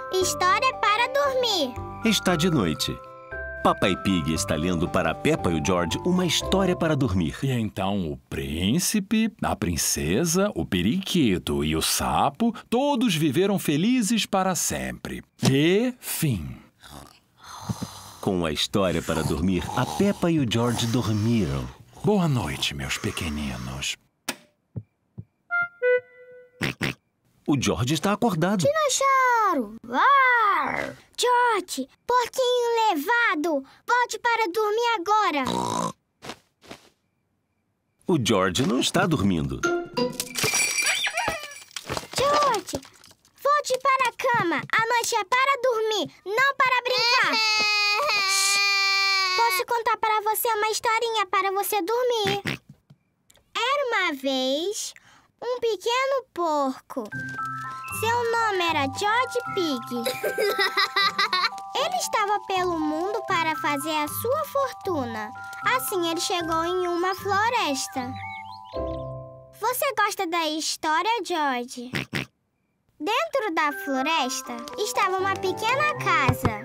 História para dormir. Está de noite. Papai Pig está lendo para a Peppa e o George uma história para dormir. E então o príncipe, a princesa, o periquito e o sapo, todos viveram felizes para sempre. E fim. Com a história para dormir, a Peppa e o George dormiram. Boa noite, meus pequeninos. O George está acordado. Dinossauro! Uar! George, porquinho levado, volte para dormir agora. O George não está dormindo. George, volte para a cama. A noite é para dormir, não para brincar. Posso contar para você uma historinha para você dormir. Era uma vez um pequeno porco. Seu nome era George Pig. Ele estava pelo mundo para fazer a sua fortuna. Assim, ele chegou em uma floresta. Você gosta da história, George? Dentro da floresta estava uma pequena casa.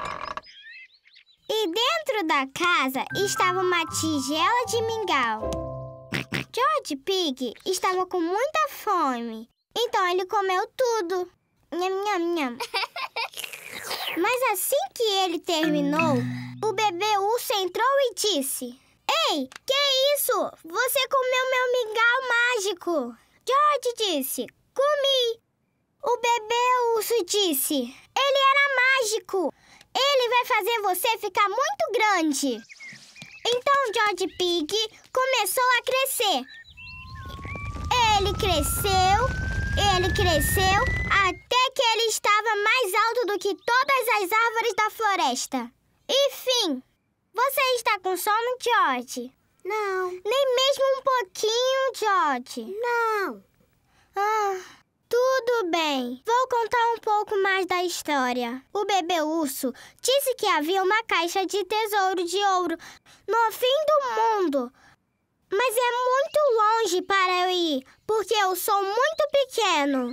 E dentro da casa estava uma tigela de mingau. George Pig estava com muita fome. Então ele comeu tudo. Nham, nham, nham. Mas assim que ele terminou, o bebê urso entrou e disse: Ei, que é isso? Você comeu meu mingau mágico. George disse: Comi. O bebê urso disse: Ele era mágico. Ele vai fazer você ficar muito grande. Então George Pig começou a crescer. Ele cresceu até que ele estava mais alto do que todas as árvores da floresta. E fim. Você está com sono, George? Não. Nem mesmo um pouquinho, George? Não. Tudo bem. Vou contar um pouco mais da história. O bebê urso disse que havia uma caixa de tesouro de ouro no fim do mundo. Mas é muito longe para eu ir, porque eu sou muito pequeno.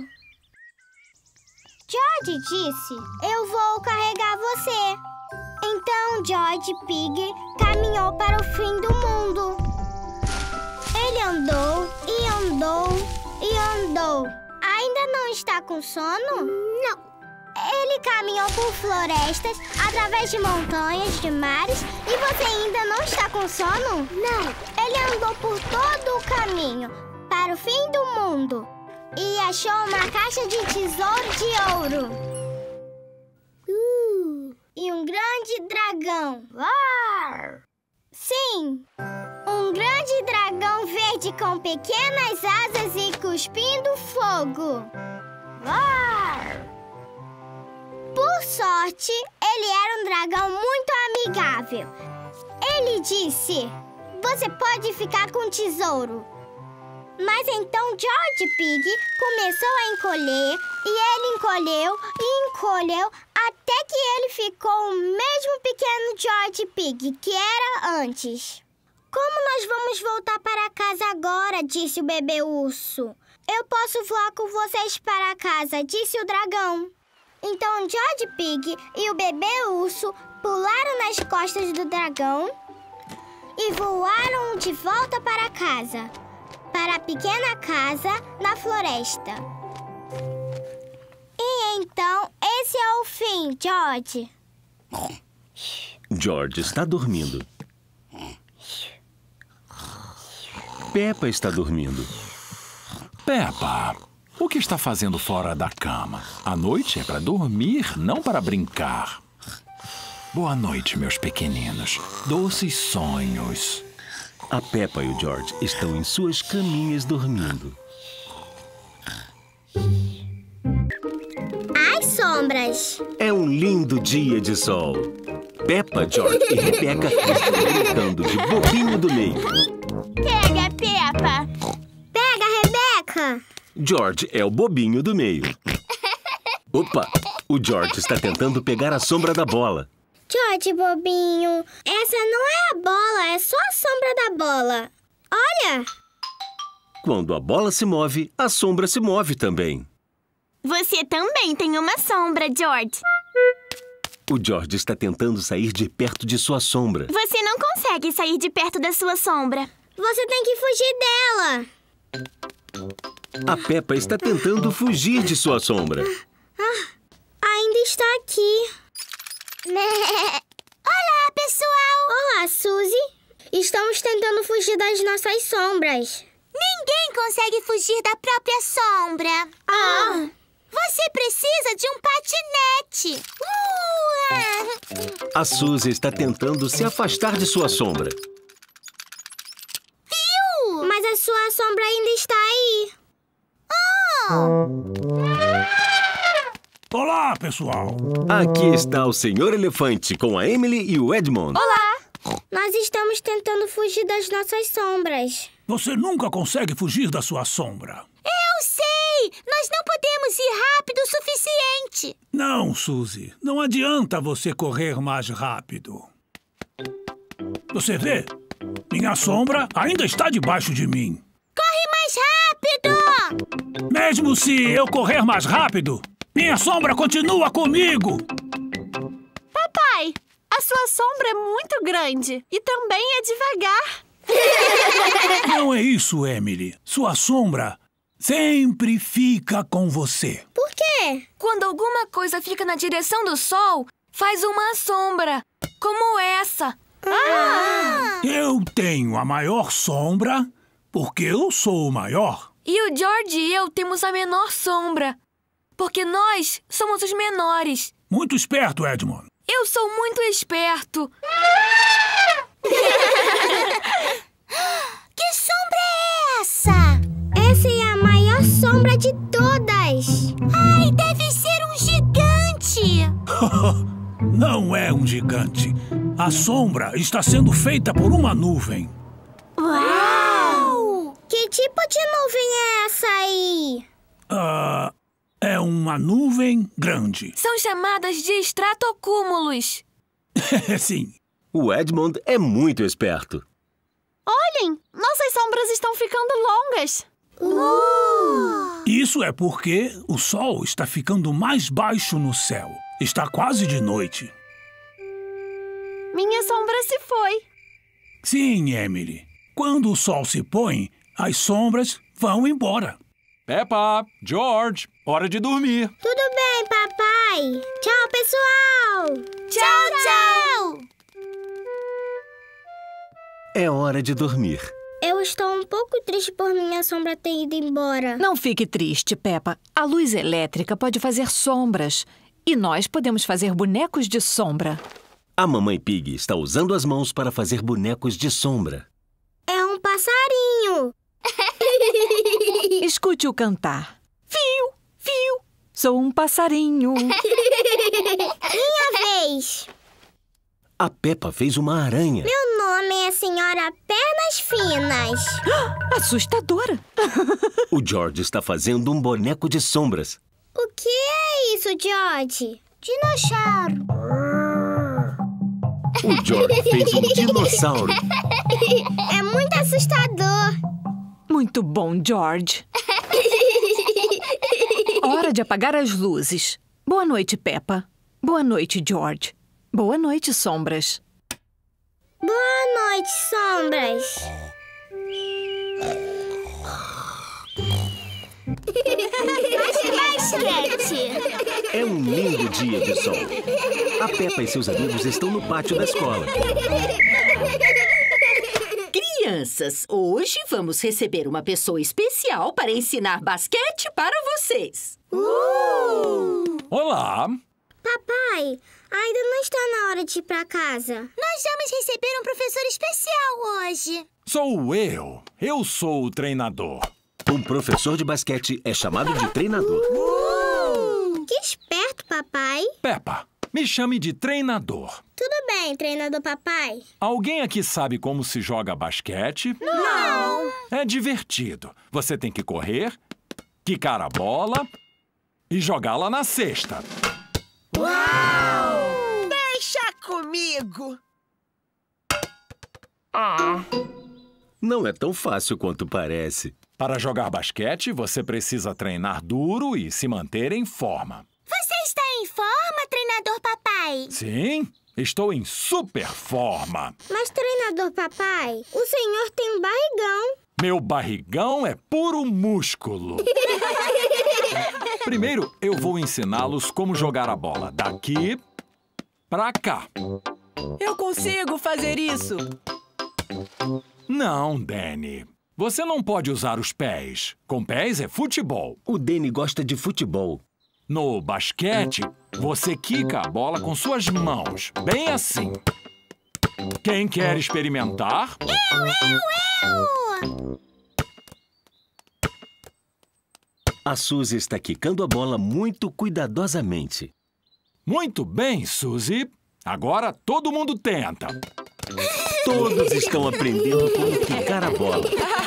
George disse: Eu vou carregar você. Então George Pig caminhou para o fim do mundo. Ele andou e andou e andou. Ainda não está com sono? Não. Ele caminhou por florestas, através de montanhas, de mares, e você ainda não está com sono? Não. Ele andou por todo o caminho, para o fim do mundo, e achou uma caixa de tesouro de ouro. E um grande dragão. Uar! Sim, um grande dragão verde com pequenas asas e cuspindo fogo. Uar! Por sorte, ele era um dragão muito amigável. Ele disse: Você pode ficar com o tesouro. Mas então George Pig começou a encolher, e ele encolheu e encolheu, até que ele ficou o mesmo pequeno George Pig que era antes. Como nós vamos voltar para casa agora? Disse o bebê urso. Eu posso voar com vocês para casa, disse o dragão. Então George Pig e o bebê urso pularam nas costas do dragão e voaram de volta para casa, para a pequena casa na floresta. E então, esse é o fim, George. George está dormindo. Peppa está dormindo. Peppa, o que está fazendo fora da cama? A noite é para dormir, não para brincar. Boa noite, meus pequeninos. Doces sonhos. A Peppa e o George estão em suas caminhas dormindo. As sombras. É um lindo dia de sol. Peppa, George e Rebecca estão brincando de bobinho do meio. Pega, Peppa. Pega, Rebecca. George é o bobinho do meio. Opa! O George está tentando pegar a sombra da bola. George, bobinho, essa não é a bola, é só a sombra da bola. Olha! Quando a bola se move, a sombra se move também. Você também tem uma sombra, George. O George está tentando sair de perto de sua sombra. Você não consegue sair de perto da sua sombra. Você tem que fugir dela. A Peppa está tentando fugir de sua sombra. Ainda está aqui. Olá, pessoal! Olá, Suzy. Estamos tentando fugir das nossas sombras. Ninguém consegue fugir da própria sombra. Você precisa de um patinete. A Suzy está tentando se afastar de sua sombra. Viu? Mas a sua sombra ainda está aí. Olá, pessoal! Aqui está o Senhor Elefante com a Emily e o Edmond. Olá! Nós estamos tentando fugir das nossas sombras. Você nunca consegue fugir da sua sombra. Eu sei! Nós não podemos ir rápido o suficiente. Não, Suzy. Não adianta você correr mais rápido. Você vê? Minha sombra ainda está debaixo de mim. Corre mais rápido! Mesmo se eu correr mais rápido, minha sombra continua comigo. Papai, a sua sombra é muito grande e também é devagar. Não é isso, Emily. Sua sombra sempre fica com você. Por quê? Quando alguma coisa fica na direção do sol, faz uma sombra, como essa. Eu tenho a maior sombra porque eu sou o maior. E o George e eu temos a menor sombra, porque nós somos os menores. Muito esperto, Edmond. Eu sou muito esperto. Que sombra é essa? Essa é a maior sombra de todas. Ai, deve ser um gigante. Não é um gigante. A sombra está sendo feita por uma nuvem. Uau! Que tipo de nuvem é essa aí? É uma nuvem grande. São chamadas de estratocúmulos. Sim. O Edmond é muito esperto. Olhem, nossas sombras estão ficando longas. Isso é porque o sol está ficando mais baixo no céu. Está quase de noite. Minha sombra se foi. Sim, Emily. Quando o sol se põe, as sombras vão embora. Peppa, George, hora de dormir. Tudo bem, papai. Tchau, pessoal. Tchau. É hora de dormir. Eu estou um pouco triste por minha sombra ter ido embora. Não fique triste, Peppa. A luz elétrica pode fazer sombras. E nós podemos fazer bonecos de sombra. A Mamãe Pig está usando as mãos para fazer bonecos de sombra. É um passarinho. Escute-o cantar. Fiu, fiu, sou um passarinho. Minha vez. A Peppa fez uma aranha. Meu nome é Senhora Pernas Finas. Assustadora. O George está fazendo um boneco de sombras. O que é isso, George? Dinossauro. O George fez um dinossauro. É muito assustador. Muito bom, George. Hora de apagar as luzes. Boa noite, Peppa. Boa noite, George. Boa noite, sombras. Boa noite, sombras. Basquete. É um lindo dia de sol. A Peppa e seus amigos estão no pátio da escola. Crianças, hoje vamos receber uma pessoa especial para ensinar basquete para vocês. Olá. Papai, ainda não está na hora de ir para casa. Nós vamos receber um professor especial hoje. Sou eu. Eu sou o treinador. Um professor de basquete é chamado de treinador. Que esperto, papai. Peppa, me chame de treinador. Tudo bem, treinador papai. Alguém aqui sabe como se joga basquete? Não. É divertido. Você tem que correr, quicar a bola e jogá-la na cesta. Deixa comigo! Não é tão fácil quanto parece. Para jogar basquete, você precisa treinar duro e se manter em forma. Você está em forma, treinador papai? Sim, estou em super forma. Mas, treinador papai, o senhor tem um barrigão. Meu barrigão é puro músculo. Primeiro, eu vou ensiná-los como jogar a bola daqui pra cá. Eu consigo fazer isso. Não, Danny. Você não pode usar os pés. Com pés é futebol. O Danny gosta de futebol. No basquete, você quica a bola com suas mãos, bem assim. Quem quer experimentar? Eu! A Suzy está quicando a bola muito cuidadosamente. Muito bem, Suzy. Agora todo mundo tenta. Todos estão aprendendo como quicar a bola.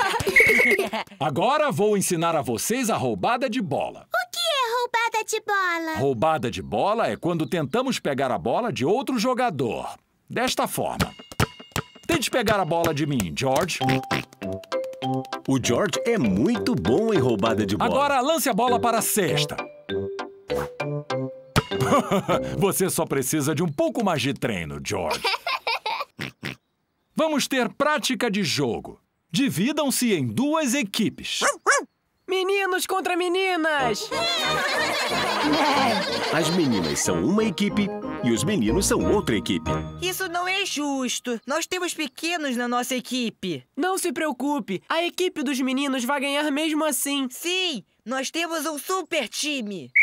Agora vou ensinar a vocês a roubada de bola. O que é roubada de bola? Roubada de bola é quando tentamos pegar a bola de outro jogador. Desta forma. Tente pegar a bola de mim, George. O George é muito bom em roubada de bola. Agora lance a bola para a cesta. Você só precisa de um pouco mais de treino, George. Vamos ter prática de jogo. Dividam-se em 2 equipes. Meninos contra meninas! As meninas são uma equipe e os meninos são outra equipe. Isso não é justo. Nós temos pequenos na nossa equipe. Não se preocupe, a equipe dos meninos vai ganhar mesmo assim. Sim, nós temos um super time.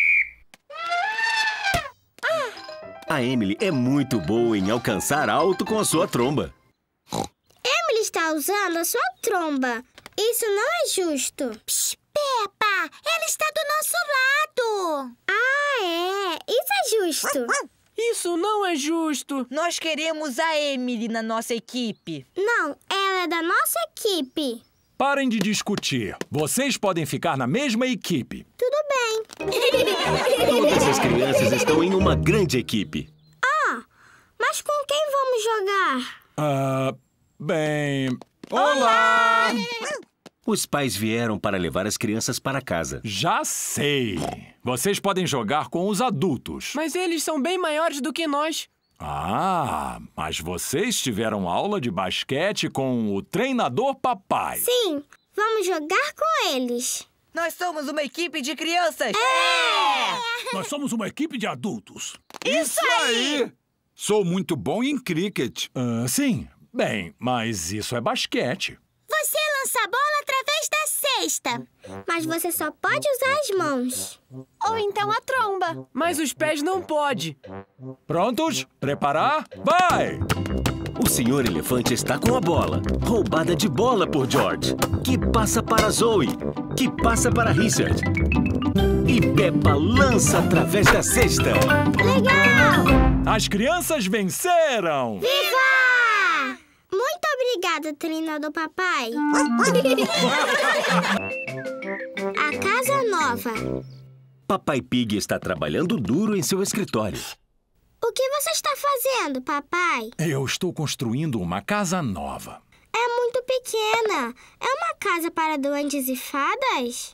A Emily é muito boa em alcançar alto com a sua tromba. Emily está usando a sua tromba. Isso não é justo. Psh, Peppa, ela está do nosso lado. Ah, é? Isso é justo. Isso não é justo. Nós queremos a Emily na nossa equipe. Não, ela é da nossa equipe. Parem de discutir. Vocês podem ficar na mesma equipe. Tudo bem. Todas as crianças estão em uma grande equipe. Ah, mas com quem vamos jogar? Bem... Olá! Os pais vieram para levar as crianças para casa. Já sei. Vocês podem jogar com os adultos. Mas eles são bem maiores do que nós. Ah, mas vocês tiveram aula de basquete com o treinador papai. Sim, vamos jogar com eles. Nós somos uma equipe de crianças. Nós somos uma equipe de adultos. Isso aí! Sou muito bom em cricket. Sim. Bem, mas isso é basquete. Você lança a bola através da cesta. Mas você só pode usar as mãos. Ou então a tromba. Mas os pés não pode. Prontos? Preparar? Vai! O senhor elefante está com a bola. Roubada de bola por George. Que passa para Zoe. Que passa para Richard. E Peppa lança através da cesta. Legal! As crianças venceram! Viva! Muito obrigada, treinador papai. A casa nova. Papai Pig está trabalhando duro em seu escritório. O que você está fazendo, papai? Eu estou construindo uma casa nova. É muito pequena. É uma casa para duendes e fadas?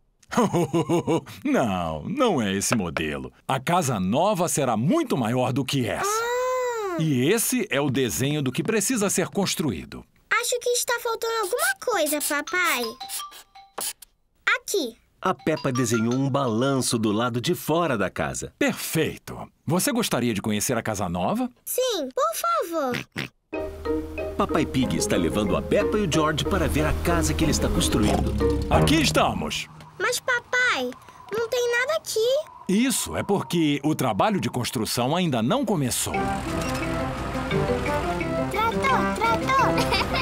Não, não é esse modelo. A casa nova será muito maior do que essa. E esse é o desenho do que precisa ser construído. Acho que está faltando alguma coisa, papai. Aqui. A Peppa desenhou um balanço do lado de fora da casa. Perfeito. Você gostaria de conhecer a casa nova? Sim, por favor. Papai Pig está levando a Peppa e o George para ver a casa que ele está construindo. Aqui estamos. Mas, papai, não tem nada aqui. Isso é porque o trabalho de construção ainda não começou. Trator!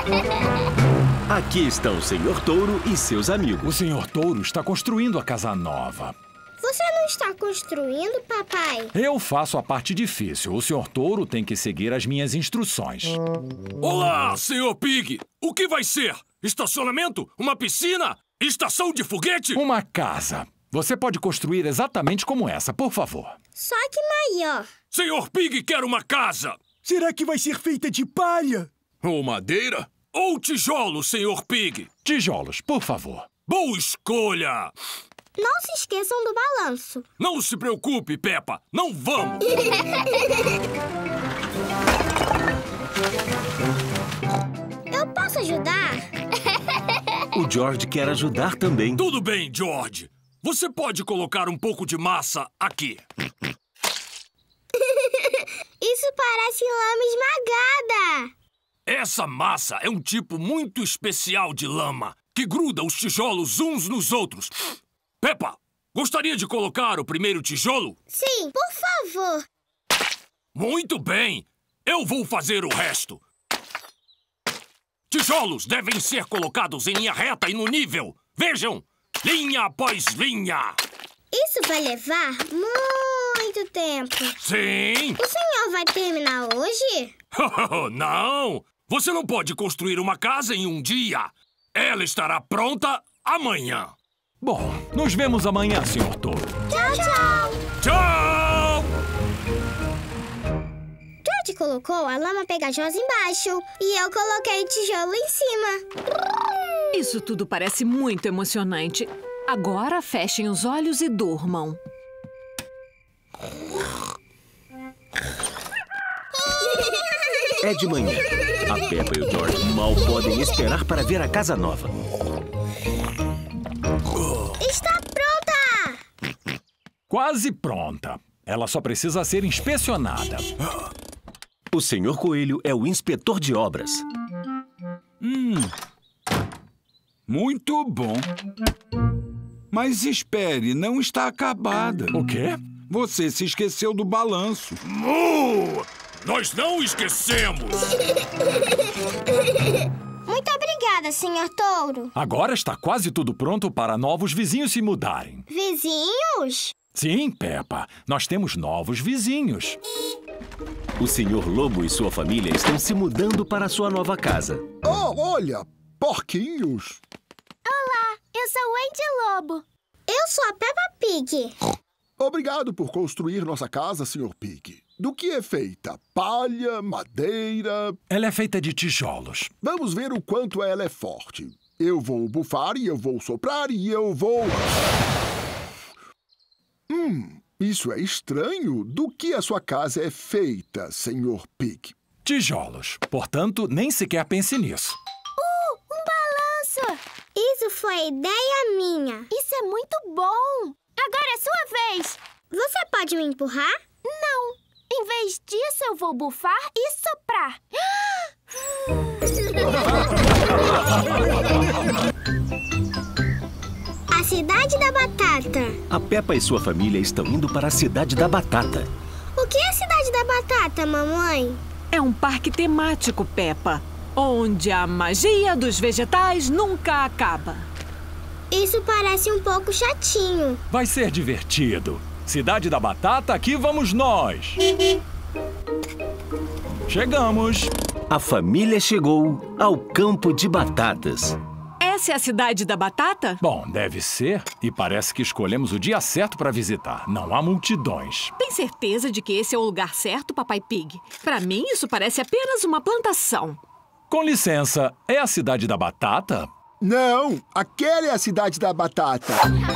Aqui estão o Senhor Touro e seus amigos. O Senhor Touro está construindo a casa nova. Você não está construindo, papai? Eu faço a parte difícil. O Senhor Touro tem que seguir as minhas instruções. Olá, Senhor Pig! O que vai ser? Estacionamento? Uma piscina? Estação de foguete? Uma casa. Você pode construir exatamente como essa, por favor. Só que maior. Senhor Pig quer uma casa! Será que vai ser feita de palha? Ou madeira? Ou tijolo, Senhor Pig? Tijolos, por favor. Boa escolha! Não se esqueçam do balanço. Não se preocupe, Peppa. Não vamos. Eu posso ajudar? O George quer ajudar também. Tudo bem, George. Você pode colocar um pouco de massa aqui. Isso parece lama esmagada. Essa massa é um tipo muito especial de lama que gruda os tijolos uns nos outros. Peppa, gostaria de colocar o primeiro tijolo? Sim, por favor. Muito bem. Eu vou fazer o resto. Tijolos devem ser colocados em linha reta e no nível. Vejam, linha após linha. Isso vai levar muito tempo. Sim. O senhor vai terminar hoje? Não! Você não pode construir uma casa em um dia. Ela estará pronta amanhã. Bom, nos vemos amanhã, Sr. Touro. Tchau, tchau. Tchau! George colocou a lama pegajosa embaixo e eu coloquei o tijolo em cima. Isso tudo parece muito emocionante. Agora fechem os olhos e durmam. É de manhã. A Peppa e o George mal podem esperar para ver a casa nova. Está pronta! Quase pronta. Ela só precisa ser inspecionada. O Sr. Coelho é o inspetor de obras. Muito bom. Mas espere, não está acabada. O quê? Você se esqueceu do balanço. Nós não esquecemos! Muito obrigada, Sr. Touro. Agora está quase tudo pronto para novos vizinhos se mudarem. Vizinhos? Sim, Peppa. Nós temos novos vizinhos. O Sr. Lobo e sua família estão se mudando para sua nova casa. Oh, olha! Porquinhos! Olá, eu sou o Andy Lobo. Eu sou a Peppa Pig. Obrigado por construir nossa casa, Sr. Pig. Do que é feita? Palha, madeira... Ela é feita de tijolos. Vamos ver o quanto ela é forte. Eu vou bufar e eu vou soprar e eu vou... Isso é estranho. Do que a sua casa é feita, Sr. Pig? Tijolos. Portanto, nem sequer pense nisso. Um balanço! Isso foi ideia minha. Isso é muito bom. Agora é sua vez. Você pode me empurrar? Não. Em vez disso, eu vou bufar e soprar. A Cidade da Batata. A Peppa e sua família estão indo para a Cidade da Batata. O que é a Cidade da Batata, mamãe? É um parque temático, Peppa, onde a magia dos vegetais nunca acaba. Isso parece um pouco chatinho. Vai ser divertido. Cidade da Batata, aqui vamos nós. Chegamos. A família chegou ao campo de batatas. Essa é a Cidade da Batata? Bom, deve ser. E parece que escolhemos o dia certo para visitar. Não há multidões. Tem certeza de que esse é o lugar certo, Papai Pig? Para mim, isso parece apenas uma plantação. Com licença, é a Cidade da Batata? Não, aquela é a Cidade da Batata.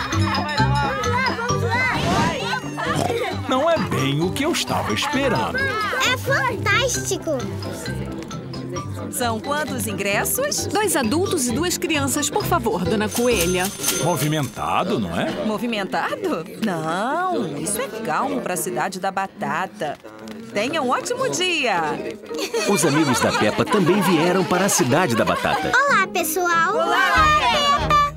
Não é bem o que eu estava esperando. É fantástico! São quantos ingressos? 2 adultos e 2 crianças, por favor, Dona Coelha. Movimentado, não é? Movimentado? Não, isso é calmo para a Cidade da Batata. Tenha um ótimo dia! Os amigos da Peppa também vieram para a Cidade da Batata. Olá, pessoal! Olá, Peppa!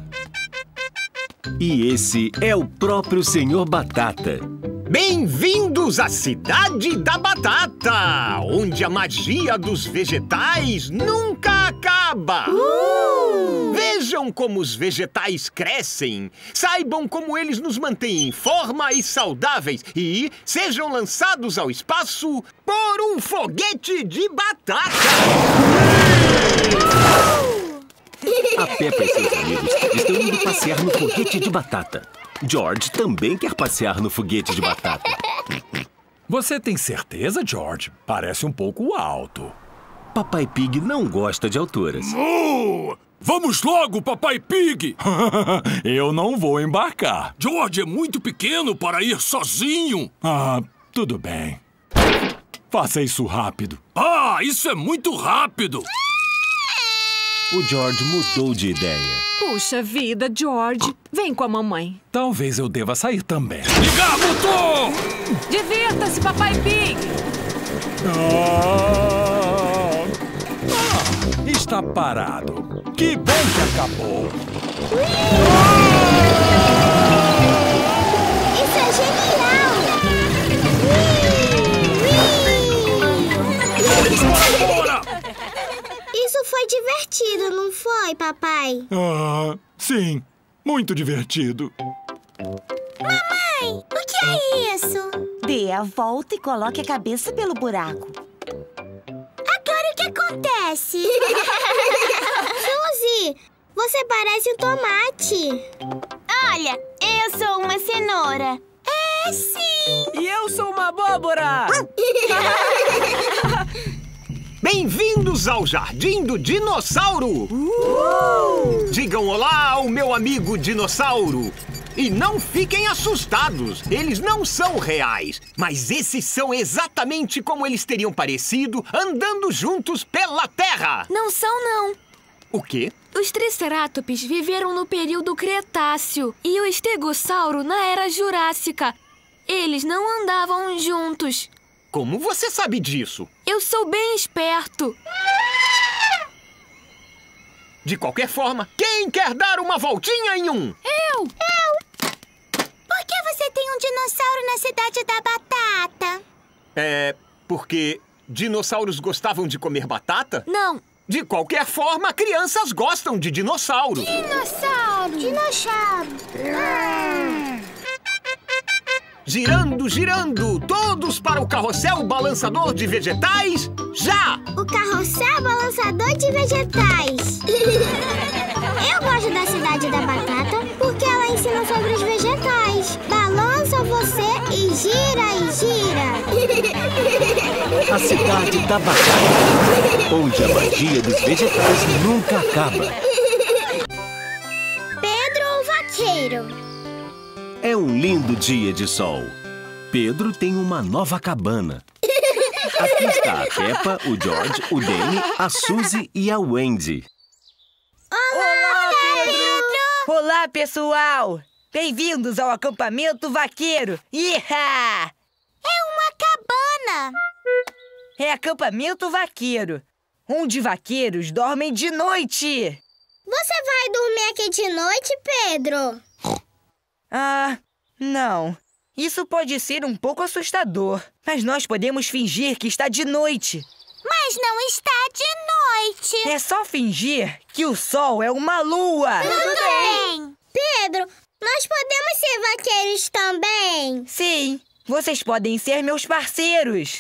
E esse é o próprio Sr. Batata. Bem-vindos à Cidade da Batata, onde a magia dos vegetais nunca acaba. Vejam como os vegetais crescem, saibam como eles nos mantêm em forma e saudáveis e sejam lançados ao espaço por um foguete de batata. A Peppa e seus amigos estão indo passear no foguete de batata. George também quer passear no foguete de batata. Você tem certeza, George? Parece um pouco alto. Papai Pig não gosta de alturas. Vamos logo, Papai Pig! Eu não vou embarcar. George é muito pequeno para ir sozinho. Ah, tudo bem. Faça isso rápido. Ah, isso é muito rápido! O George mudou de ideia. Puxa vida, George. Vem com a mamãe. Talvez eu deva sair também. Ligar motor! Divirta-se, Papai Pig! Está parado. Que bom que acabou. Isso é genial! Bora! Isso foi divertido, não foi, papai? Ah, sim. Muito divertido. Mamãe, o que é isso? Dê a volta e coloque a cabeça pelo buraco. Agora o que acontece? Suzy, você parece um tomate. Olha, eu sou uma cenoura. É, sim. E eu sou uma abóbora. Bem-vindos ao Jardim do Dinossauro! Digam olá ao meu amigo dinossauro! E não fiquem assustados, eles não são reais. Mas esses são exatamente como eles teriam parecido andando juntos pela Terra! Não são, não. O quê? Os Triceratops viveram no período Cretáceo e o Estegossauro na Era Jurássica. Eles não andavam juntos. Como você sabe disso? Eu sou bem esperto. De qualquer forma, quem quer dar uma voltinha em um? Eu! Por que você tem um dinossauro na Cidade da Batata? É porque dinossauros gostavam de comer batata? Não. De qualquer forma, crianças gostam de dinossauro. Dinossauro! Dinossauro! Girando, girando, todos para o carrossel balançador de vegetais, já! O carrossel balançador de vegetais. Eu gosto da Cidade da Batata porque ela ensina sobre os vegetais. Balança você e gira e gira. A Cidade da Batata, onde a magia dos vegetais nunca acaba. Pedro ou Vaqueiro? É um lindo dia de sol. Pedro tem uma nova cabana. Aqui está a Peppa, o George, o Danny, a Suzy e a Wendy. Olá, Pedro! Olá, pessoal! Bem-vindos ao acampamento vaqueiro! Iha! É uma cabana! É acampamento vaqueiro, onde vaqueiros dormem de noite! Você vai dormir aqui de noite, Pedro? Ah, não. Isso pode ser um pouco assustador, mas nós podemos fingir que está de noite. Mas não está de noite. É só fingir que o sol é uma lua. Tudo bem. Pedro, nós podemos ser vaqueiros também? Sim, vocês podem ser meus parceiros.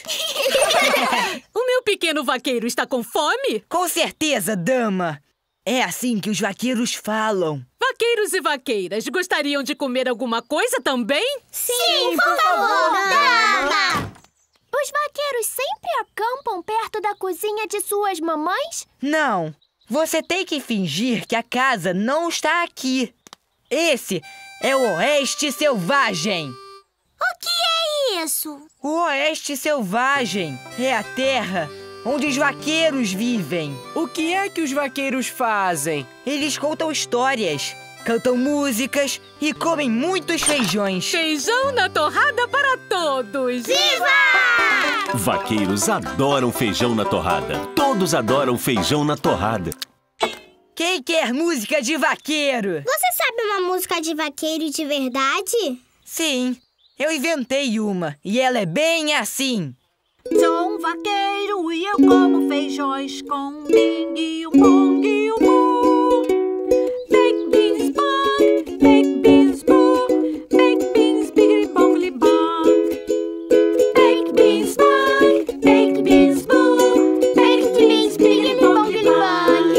O meu pequeno vaqueiro está com fome? Com certeza, dama. É assim que os vaqueiros falam. Vaqueiros e vaqueiras, gostariam de comer alguma coisa também? Sim, por favor, dama! Os vaqueiros sempre acampam perto da cozinha de suas mamães? Não. Você tem que fingir que a casa não está aqui. Esse é o Oeste Selvagem. O que é isso? O Oeste Selvagem é a terra onde os vaqueiros vivem. O que é que os vaqueiros fazem? Eles contam histórias, cantam músicas e comem muitos feijões. Feijão na torrada para todos! Viva! Vaqueiros adoram feijão na torrada. Todos adoram feijão na torrada. Quem quer música de vaqueiro? Você sabe uma música de vaqueiro de verdade? Sim, eu inventei uma e ela é bem assim. Sou um vaqueiro e eu como feijões com ding e um bong e um bu. Baked beans bong, baked beans boo, baked beans biggy bongly bong. Baked beans bong, baked beans boo, baked beans biggy bongly bong.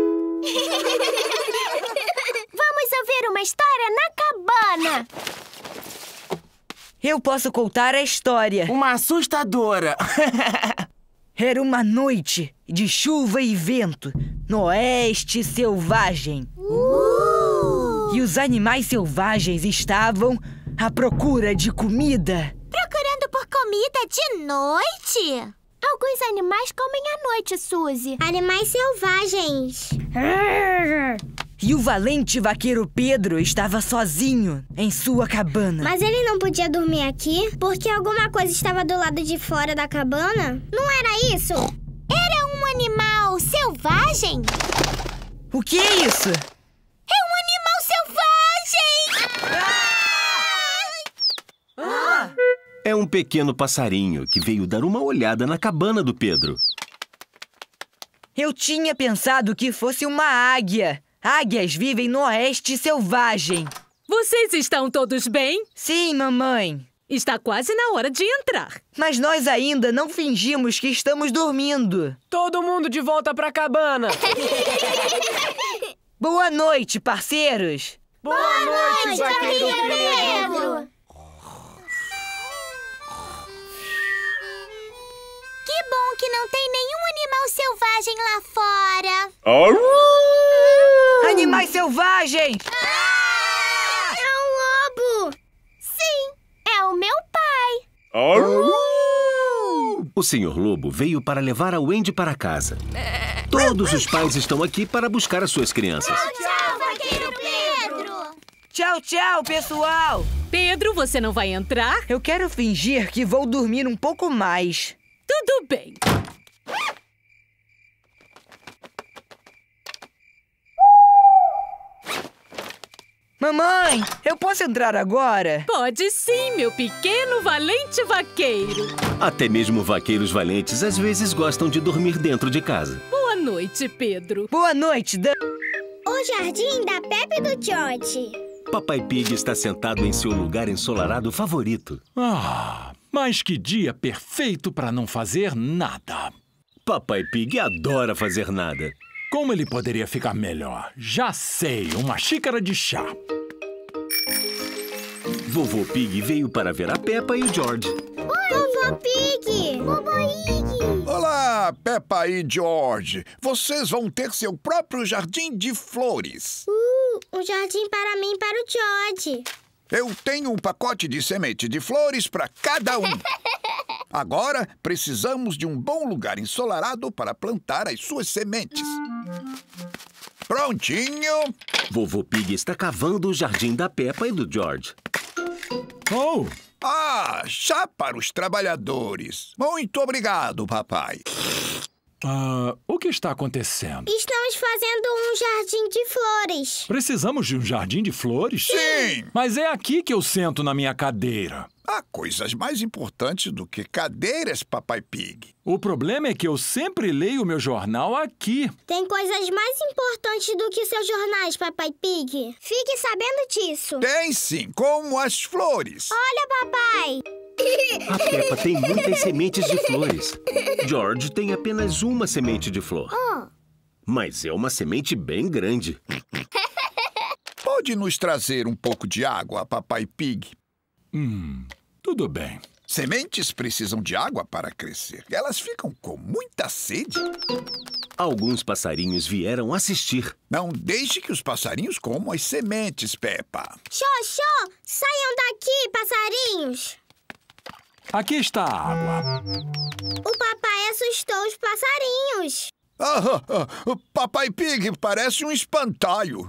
Vamos ouvir uma história na cabana. Eu posso contar a história. Uma assustadora. Era uma noite de chuva e vento no oeste selvagem. E os animais selvagens estavam à procura de comida. Procurando por comida de noite? Alguns animais comem à noite, Suzy. Animais selvagens. E o valente vaqueiro Pedro estava sozinho em sua cabana. Mas ele não podia dormir aqui porque alguma coisa estava do lado de fora da cabana? Não era isso? Era um animal selvagem? O que é isso? É um animal selvagem! É um pequeno passarinho que veio dar uma olhada na cabana do Pedro. Eu tinha pensado que fosse uma águia. Águias vivem no oeste selvagem. Vocês estão todos bem? Sim, mamãe. Está quase na hora de entrar. Mas nós ainda não fingimos que estamos dormindo. Todo mundo de volta pra cabana. Boa noite, parceiros. Boa noite, vaqueiro Pedro. Que bom que não tem nenhum animal selvagem lá fora. Animais selvagens! É um lobo! Sim, é o meu pai. O Sr. Lobo veio para levar a Wendy para casa. Todos os pais estão aqui para buscar as suas crianças. Tchau, vaqueiro Pedro! Tchau, tchau, pessoal! Pedro, você não vai entrar? Eu quero fingir que vou dormir um pouco mais. Tudo bem. Mamãe, eu posso entrar agora? Pode sim, meu pequeno valente vaqueiro. Até mesmo vaqueiros valentes às vezes gostam de dormir dentro de casa. Boa noite, Pedro. Boa noite, Dan. O jardim da Pepe e do George. Papai Pig está sentado em seu lugar ensolarado favorito. Mas que dia perfeito para não fazer nada. Papai Pig adora fazer nada. Como ele poderia ficar melhor? Já sei, uma xícara de chá. Vovô Pig veio para ver a Peppa e o George. Oi, Vovô Pig! Vovô Pig! Olá, Peppa e George. Vocês vão ter seu próprio jardim de flores. Um jardim para mim e para o George. Eu tenho um pacote de semente de flores para cada um. Agora, precisamos de um bom lugar ensolarado para plantar as suas sementes. Prontinho! Vovô Pig está cavando o jardim da Peppa e do George. Chá para os trabalhadores. Muito obrigado, papai. O que está acontecendo? Estamos fazendo um jardim de flores. Precisamos de um jardim de flores? Sim! Mas é aqui que eu sento na minha cadeira. Há coisas mais importantes do que cadeiras, Papai Pig. O problema é que eu sempre leio meu jornal aqui. Tem coisas mais importantes do que seus jornais, Papai Pig. Fique sabendo disso. Tem sim, como as flores. Olha, papai! A Peppa tem muitas sementes de flores. George tem apenas uma semente de flor. Mas é uma semente bem grande. Pode nos trazer um pouco de água, Papai Pig? Tudo bem. Sementes precisam de água para crescer. Elas ficam com muita sede. Alguns passarinhos vieram assistir. Não deixe que os passarinhos comam as sementes, Peppa. Xô! Saiam daqui, passarinhos! Aqui está a água. O papai assustou os passarinhos. Papai Pig parece um espantalho.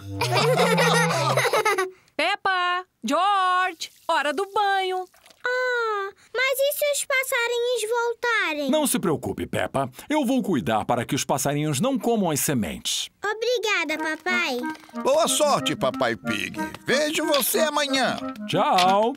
Peppa! George! Hora do banho! Mas e se os passarinhos voltarem? Não se preocupe, Peppa. Eu vou cuidar para que os passarinhos não comam as sementes. Obrigada, papai. Boa sorte, Papai Pig. Vejo você amanhã. Tchau.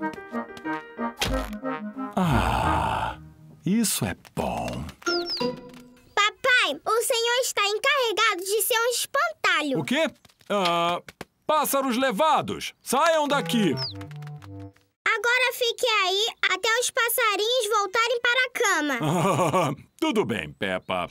Isso é bom. Papai, o senhor está encarregado de ser um espantalho. O quê? Pássaros levados, saiam daqui. Agora fique aí até os passarinhos voltarem para a cama. Tudo bem, Peppa.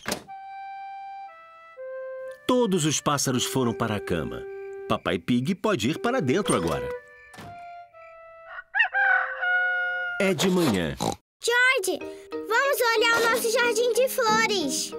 Todos os pássaros foram para a cama. Papai Pig pode ir para dentro agora. É de manhã. George, vamos Vamos olhar o nosso jardim de flores.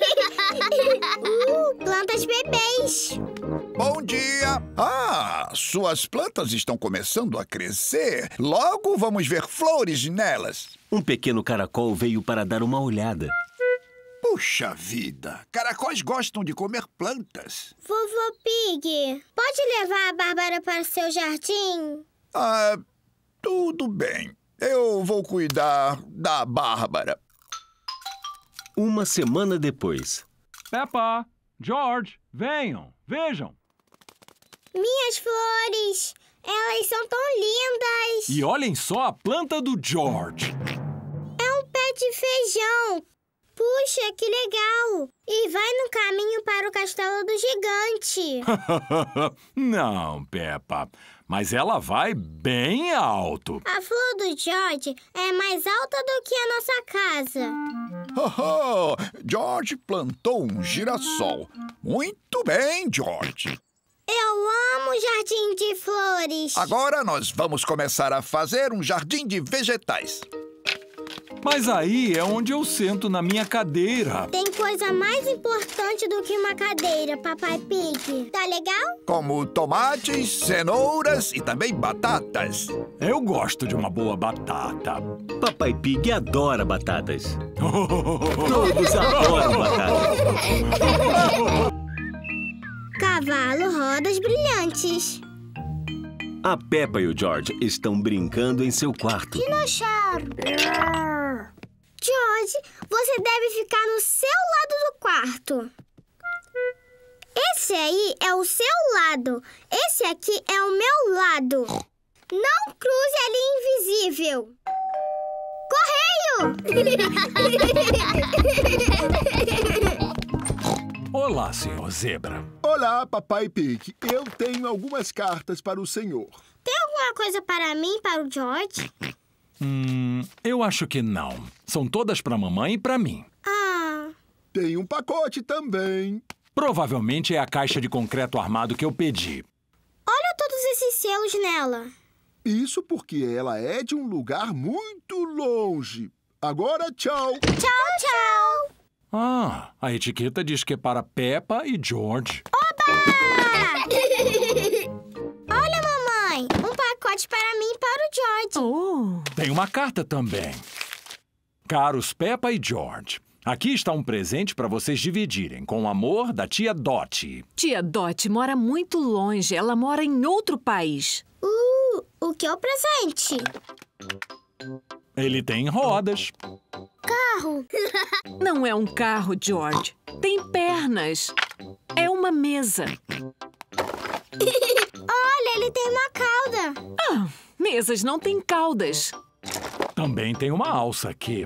Plantas bebês. Bom dia! Ah, suas plantas estão começando a crescer. Logo vamos ver flores nelas. Um pequeno caracol veio para dar uma olhada. Puxa vida! Caracóis gostam de comer plantas. Vovô Pig, pode levar a Bárbara para o seu jardim? Ah, tudo bem. Eu vou cuidar da Bárbara. Uma semana depois. Peppa, George, venham, vejam. Minhas flores, elas são tão lindas. E olhem só a planta do George. É um pé de feijão. Puxa, que legal! E vai no caminho para o castelo do gigante. Não, Peppa, mas ela vai bem alto. A flor do George é mais alta do que a nossa casa. George plantou um girassol. Muito bem, George. Eu amo jardim de flores. Agora nós vamos começar a fazer um jardim de vegetais. Mas aí é onde eu sento na minha cadeira. Tem coisa mais importante do que uma cadeira, Papai Pig. Tá legal? Como tomates, cenouras e também batatas. Eu gosto de uma boa batata. Papai Pig adora batatas. Todos adoram batatas. Cavalo, rodas brilhantes. A Peppa e o George estão brincando em seu quarto. Dinossauro. George, você deve ficar no seu lado do quarto. Esse aí é o seu lado. Esse aqui é o meu lado. Não cruze a linha invisível. Correio! Olá, senhor Zebra. Olá, Papai Pig. Eu tenho algumas cartas para o senhor. Tem alguma coisa para mim, para o George? Eu acho que não. São todas para a mamãe e para mim. Tem um pacote também. Provavelmente é a caixa de concreto armado que eu pedi. Olha todos esses selos nela. Isso porque ela é de um lugar muito longe. Agora, tchau. Tchau, tchau. Ah, a etiqueta diz que é para Peppa e George. Oba! Olha, mamãe, um pacote para mim e para o George. Tem uma carta também. Caros Peppa e George, aqui está um presente para vocês dividirem, com o amor da tia Dottie. Tia Dottie mora muito longe. Ela mora em outro país. O que é o presente? Ele tem rodas. Carro. Não é um carro, George. Tem pernas. É uma mesa. Olha, ele tem uma cauda. Mesas não têm caudas. Também tem uma alça aqui.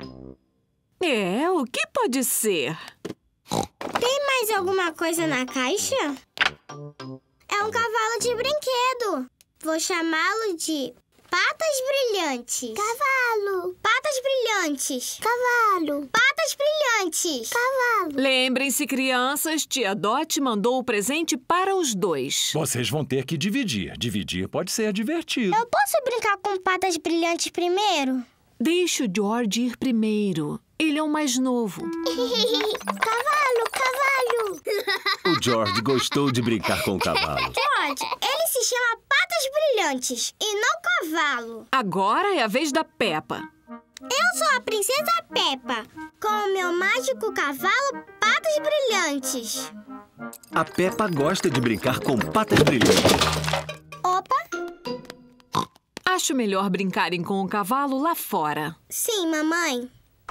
O que pode ser? Tem mais alguma coisa na caixa? É um cavalo de brinquedo. Vou chamá-lo de Patas Brilhantes. Cavalo. Patas Brilhantes. Cavalo. Patas Brilhantes. Cavalo. Lembrem-se, crianças, tia Dottie mandou o presente para os dois. Vocês vão ter que dividir. Dividir pode ser divertido. Eu posso brincar com Patas Brilhantes primeiro? Deixe o George ir primeiro. Ele é o mais novo. Cavalo, cavalo. O George gostou de brincar com o cavalo. George, ele se chama Patas Brilhantes e não cavalo. Agora é a vez da Peppa. Eu sou a princesa Peppa, com o meu mágico cavalo Patas Brilhantes. A Peppa gosta de brincar com patas brilhantes. Opa! Acho melhor brincarem com o cavalo lá fora. Sim, mamãe.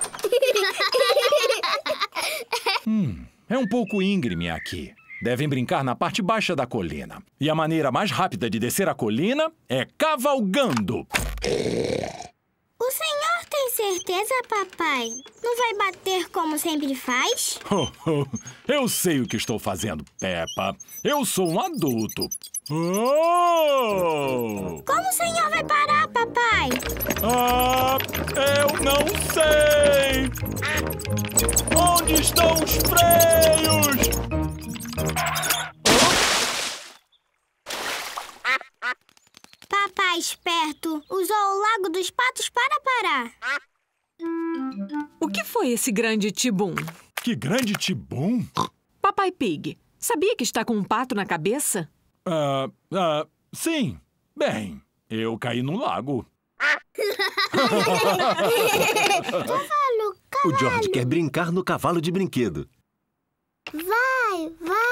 É um pouco íngreme aqui. Devem brincar na parte baixa da colina. E a maneira mais rápida de descer a colina é cavalgando. O senhor tem certeza, papai? Não vai bater como sempre faz? Eu sei o que estou fazendo, Peppa. Eu sou um adulto. Oh! Como o senhor vai parar, papai? Eu não sei! Onde estão os freios? Papai esperto usou o Lago dos Patos para parar. O que foi esse grande tibum? Que grande tibum? Papai Pig, sabia que está com um pato na cabeça? Sim. Bem, eu caí no lago. Cavalo. O George quer brincar no cavalo de brinquedo. Vai.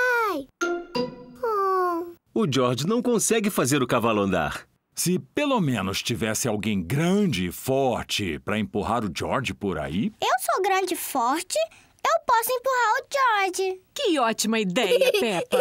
O George não consegue fazer o cavalo andar. Se pelo menos tivesse alguém grande e forte para empurrar o George por aí... Eu sou grande e forte, eu posso empurrar o George. Que ótima ideia, Peppa.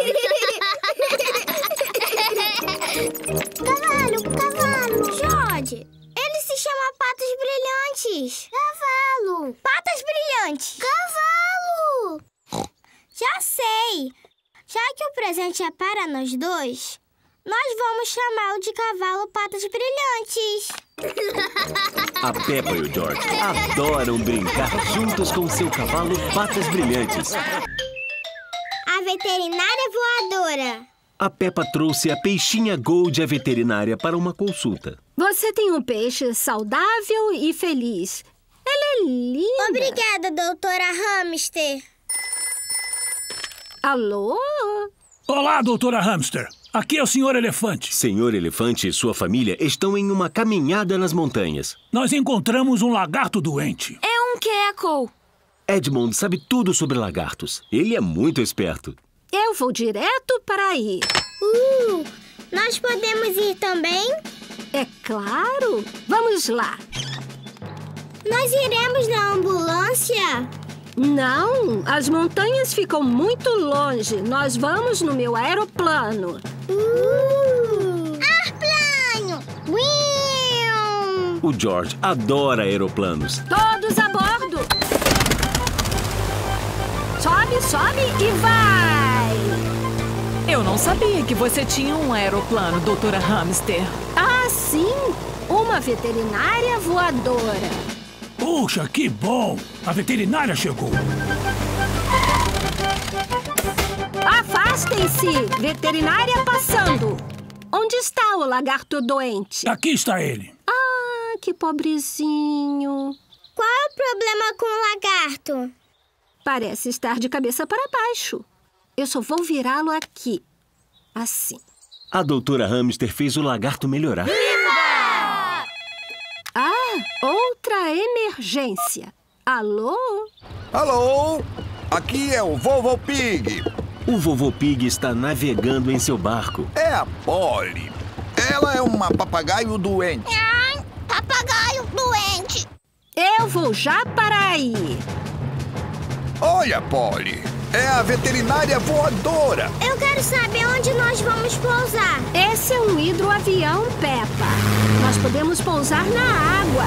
Cavalo. George, ele se chama Patas Brilhantes. Cavalo. Patas Brilhantes. Cavalo. Já sei. Já que o presente é para nós dois, nós vamos chamá-lo de Cavalo Patas Brilhantes. A Peppa e o George adoram brincar juntos com seu cavalo Patas Brilhantes. A veterinária voadora. A Peppa trouxe a peixinha Gold à veterinária para uma consulta. Você tem um peixe saudável e feliz. Ela é linda. Obrigada, doutora Hamster. Alô? Olá, doutora Hamster. Aqui é o Senhor Elefante. Senhor Elefante e sua família estão em uma caminhada nas montanhas. Nós encontramos um lagarto doente. É um Queckle. Edmond sabe tudo sobre lagartos. Ele é muito esperto. Eu vou direto para aí. Nós podemos ir também? É claro. Vamos lá. Nós iremos na ambulância? Não, as montanhas ficam muito longe. Nós vamos no meu aeroplano. Airplano! Uiu! O George adora aeroplanos. Todos a bordo! Sobe e vai! Eu não sabia que você tinha um aeroplano, doutora Hamster. Ah, sim! Uma veterinária voadora. Puxa, que bom! A veterinária chegou. Afastem-se! Veterinária passando! Onde está o lagarto doente? Aqui está ele. Ah, que pobrezinho. Qual é o problema com o lagarto? Parece estar de cabeça para baixo. Eu só vou virá-lo aqui. Assim. A doutora Hamster fez o lagarto melhorar. Outra emergência. Alô? Alô? Aqui é o Vovô Pig. O Vovô Pig está navegando em seu barco. É a Polly. Ela é uma papagaio doente. Papagaio doente. Eu vou já para aí. Olha, Polly. É a veterinária voadora. Eu quero saber onde nós vamos pousar. Esse é um hidroavião, Peppa. Nós podemos pousar na água.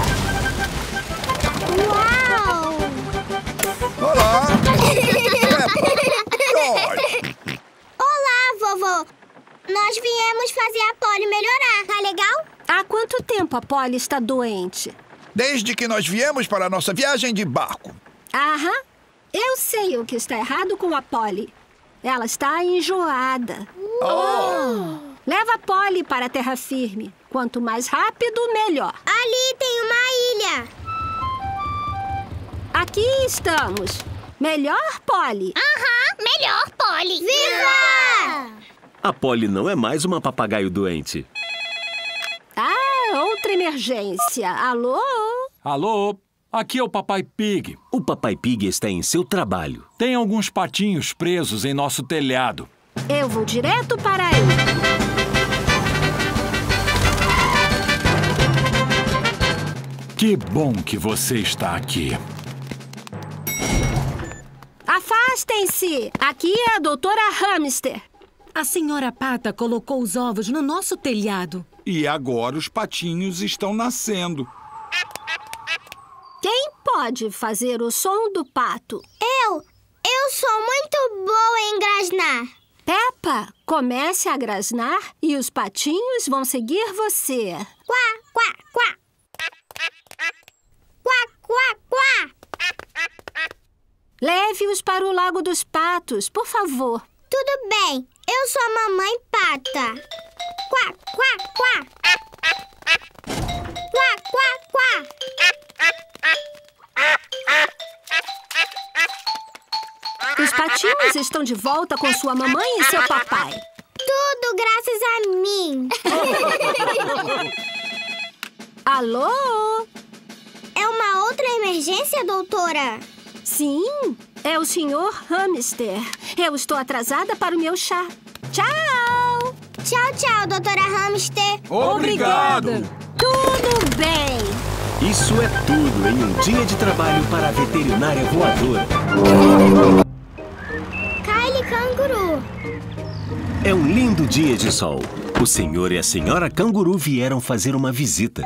Uau! Olá! George! Olá, vovô. Nós viemos fazer a Polly melhorar. Tá legal? Há quanto tempo a Polly está doente? Desde que nós viemos para a nossa viagem de barco. Aham. Eu sei o que está errado com a Polly. Ela está enjoada. Leva a Polly para a terra firme. Quanto mais rápido, melhor. Ali tem uma ilha. Aqui estamos. Melhor, Polly? Melhor, Polly. Viva! A Polly não é mais uma papagaio doente. Outra emergência. Alô? Alô? Aqui é o Papai Pig. O Papai Pig está em seu trabalho. Tem alguns patinhos presos em nosso telhado. Eu vou direto para aí. Que bom que você está aqui. Afastem-se! Aqui é a doutora Hamster. A senhora Pata colocou os ovos no nosso telhado. E agora os patinhos estão nascendo. Quem pode fazer o som do pato? Eu sou muito boa em grasnar. Peppa, comece a grasnar e os patinhos vão seguir você. Quá, quá, quá. Quá, quá, quá. Leve-os para o Lago dos Patos, por favor. Tudo bem, eu sou a mamãe pata. Quá, quá, quá. Quá, quá, quá. Os patinhos estão de volta com sua mamãe e seu papai. Tudo graças a mim. Alô? É uma outra emergência, doutora? Sim, é o Sr. Hamster. Eu estou atrasada para o meu chá. Tchau! Tchau, tchau, doutora Hamster. Obrigado! Tudo bem! Isso é tudo em um dia de trabalho para a veterinária voadora. Kylie Canguru. É um lindo dia de sol. O senhor e a senhora Canguru vieram fazer uma visita.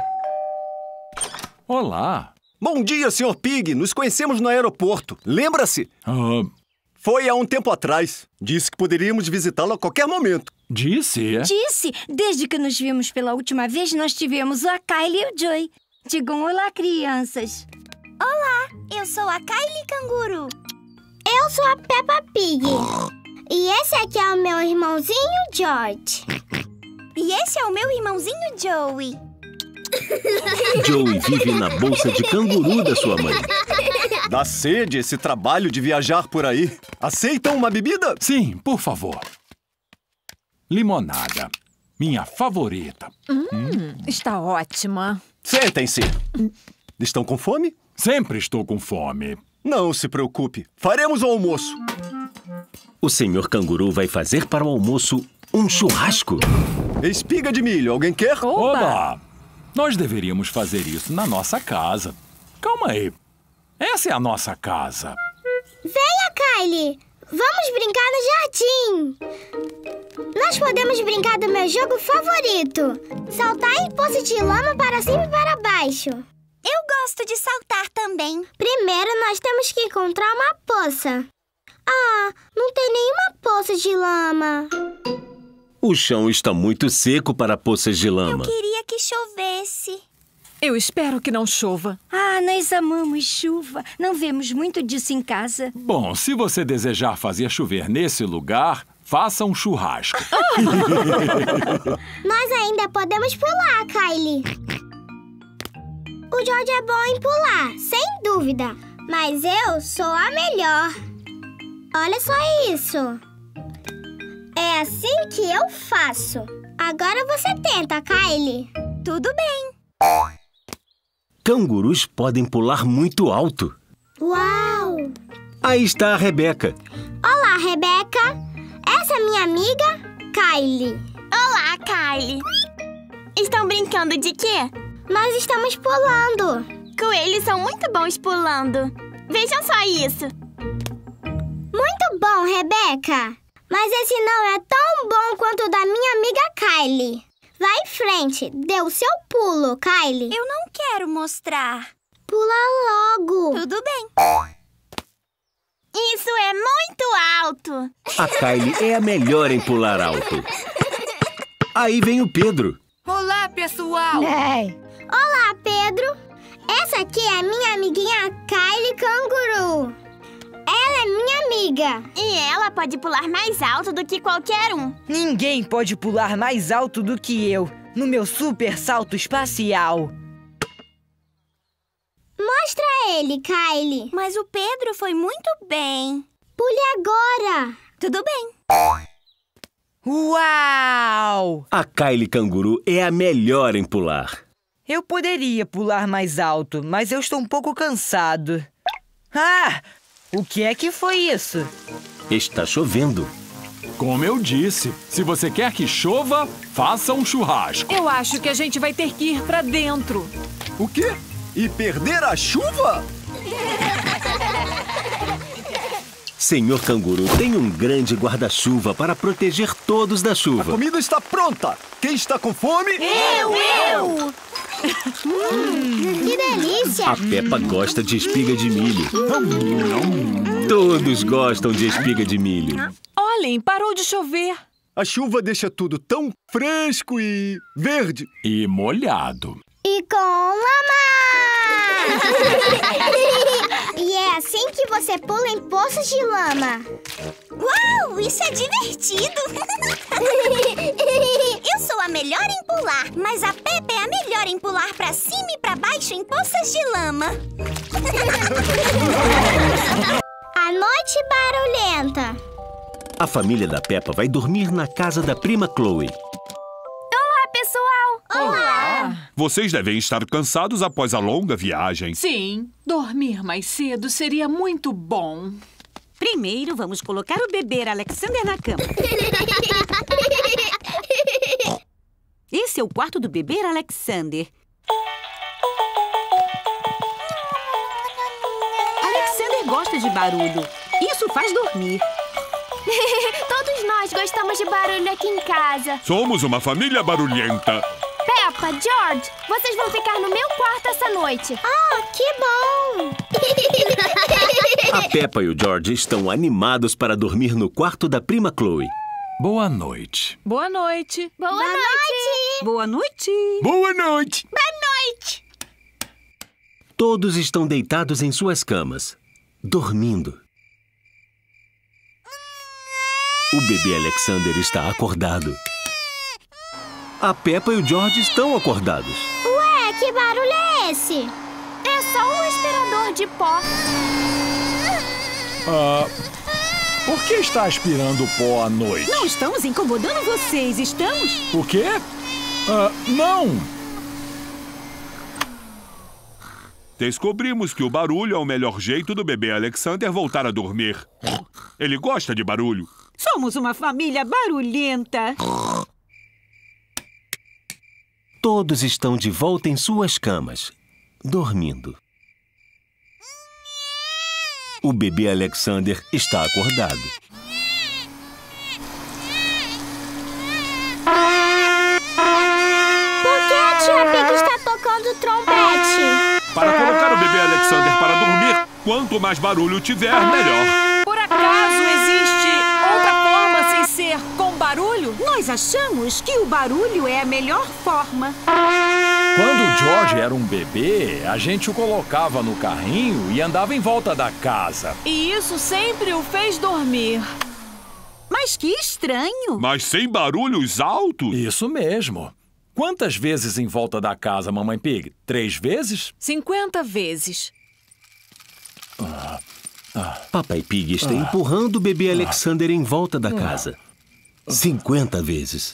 Olá. Bom dia, Sr. Pig. Nos conhecemos no aeroporto. Lembra-se? Foi há um tempo atrás. Disse que poderíamos visitá-lo a qualquer momento. Disse? Disse. Desde que nos vimos pela última vez, nós tivemos a Kylie e o Joey. Digam olá, crianças. Olá, eu sou a Kylie Canguru. Eu sou a Peppa Pig. E esse aqui é o meu irmãozinho George. E esse é o meu irmãozinho Joey. Joey vive na bolsa de canguru da sua mãe. Dá sede esse trabalho de viajar por aí. Aceitam uma bebida? Sim, por favor. Limonada. Minha favorita. Está ótima. Sentem-se. Estão com fome? Sempre estou com fome. Não se preocupe. Faremos o almoço. O senhor Canguru vai fazer para o almoço um churrasco. Espiga de milho. Alguém quer? Oba! Nós deveríamos fazer isso na nossa casa. Calma aí. Essa é a nossa casa. Venha, Kylie. Vamos brincar no jardim. Nós podemos brincar do meu jogo favorito. Saltar em poças de lama para cima e para baixo. Eu gosto de saltar também. Primeiro, nós temos que encontrar uma poça. Ah, não tem nenhuma poça de lama. O chão está muito seco para poças de lama. Eu queria que chovesse. Eu espero que não chova. Ah, nós amamos chuva. Não vemos muito disso em casa. Bom, se você desejar fazer chover nesse lugar, faça um churrasco. Nós ainda podemos pular, Kylie. O George é bom em pular, sem dúvida. Mas eu sou a melhor. Olha só isso. É assim que eu faço. Agora você tenta, Kylie. Tudo bem. Cangurus podem pular muito alto. Uau! Aí está a Rebeca. Olá, Rebeca. Essa é minha amiga, Kylie. Olá, Kylie. Estão brincando de quê? Nós estamos pulando. Coelhos são muito bons pulando. Vejam só isso. Muito bom, Rebeca. Mas esse não é tão bom quanto o da minha amiga Kylie. Vai em frente. Dê o seu pulo, Kylie. Eu não quero mostrar. Pula logo. Tudo bem. Isso é muito alto. A Kylie é a melhor em pular alto. Aí vem o Pedro. Olá, pessoal. Olá, Pedro. Essa aqui é a minha amiguinha Kylie Canguru. Ela é minha amiga. E ela pode pular mais alto do que qualquer um. Ninguém pode pular mais alto do que eu, no meu super salto espacial. Mostra ele, Kylie. Mas o Pedro foi muito bem. Pule agora. Tudo bem. Uau! A Kylie Canguru é a melhor em pular. Eu poderia pular mais alto, mas eu estou um pouco cansado. Ah! O que é que foi isso? Está chovendo. Como eu disse, se você quer que chova, faça um churrasco. Eu acho que a gente vai ter que ir pra dentro. O quê? E perder a chuva? Senhor Canguru tem um grande guarda-chuva para proteger todos da chuva. A comida está pronta. Quem está com fome? Eu! Que delícia! A Peppa gosta de espiga de milho. Todos gostam de espiga de milho. Olhem, parou de chover. A chuva deixa tudo tão fresco e verde. E molhado. E com lama! E é assim que você pula em poças de lama. Uau, isso é divertido! Eu sou a melhor em pular, mas a Peppa é a melhor em pular pra cima e pra baixo em poças de lama. A A Noite Barulhenta. A família da Peppa vai dormir na casa da prima Chloe. Olá, pessoal! Olá! Vocês devem estar cansados após a longa viagem. Sim, dormir mais cedo seria muito bom. Primeiro, vamos colocar o bebê Alexander na cama. Esse é o quarto do bebê Alexander. Alexander gosta de barulho. Isso faz dormir. Todos nós gostamos de barulho aqui em casa. Somos uma família barulhenta. Peppa, George, vocês vão ficar no meu quarto essa noite. Ah, que bom! A Peppa e o George estão animados para dormir no quarto da prima Chloe. Boa noite. Boa noite. Boa noite. Boa noite. Boa noite. Boa noite. Todos estão deitados em suas camas, dormindo. O bebê Alexander está acordado. A Peppa e o George estão acordados. Ué, que barulho é esse? É só um aspirador de pó. Por que está aspirando pó à noite? Não estamos incomodando vocês, estamos? O quê? Não! Descobrimos que o barulho é o melhor jeito do bebê Alexander voltar a dormir. Ele gosta de barulho. Somos uma família barulhenta. Todos estão de volta em suas camas, dormindo. O bebê Alexander está acordado. Por que a tia Pig está tocando trompete? Para colocar o bebê Alexander para dormir, quanto mais barulho tiver, melhor. Por acaso existe outra forma sem ser com barulho? Nós achamos que o barulho é a melhor forma. Quando o George era um bebê, a gente o colocava no carrinho e andava em volta da casa. E isso sempre o fez dormir. Mas que estranho. Mas sem barulhos altos? Isso mesmo. Quantas vezes em volta da casa, Mamãe Pig? 3 vezes? 50 vezes. Papai Pig está empurrando o bebê Alexander em volta da casa. 50 vezes.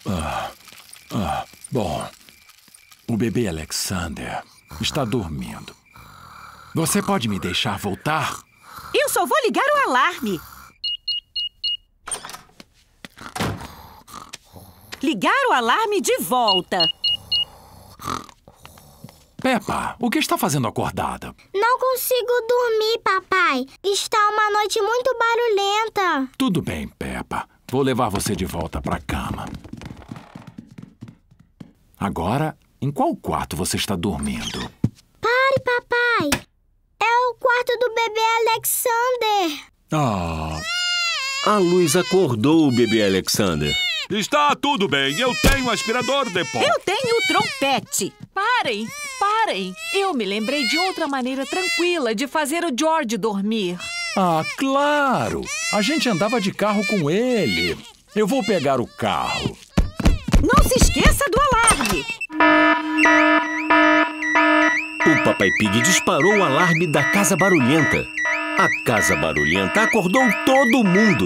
Bom, o bebê Alexander está dormindo. Você pode me deixar voltar? Eu só vou ligar o alarme. Ligar o alarme de volta. Peppa, o que está fazendo acordada? Não consigo dormir, papai. Está uma noite muito barulhenta. Tudo bem, Peppa. Vou levar você de volta para a cama. Agora, em qual quarto você está dormindo? Pare, papai. É o quarto do bebê Alexander. A luz acordou o bebê Alexander. Está tudo bem, eu tenho aspirador de pó. Eu tenho o trompete. Parem, parem. Eu me lembrei de outra maneira tranquila de fazer o George dormir. Ah, claro! A gente andava de carro com ele. Eu vou pegar o carro. Não se esqueça do alarme. O Papai Pig disparou o alarme da Casa Barulhenta. A Casa Barulhenta acordou todo mundo.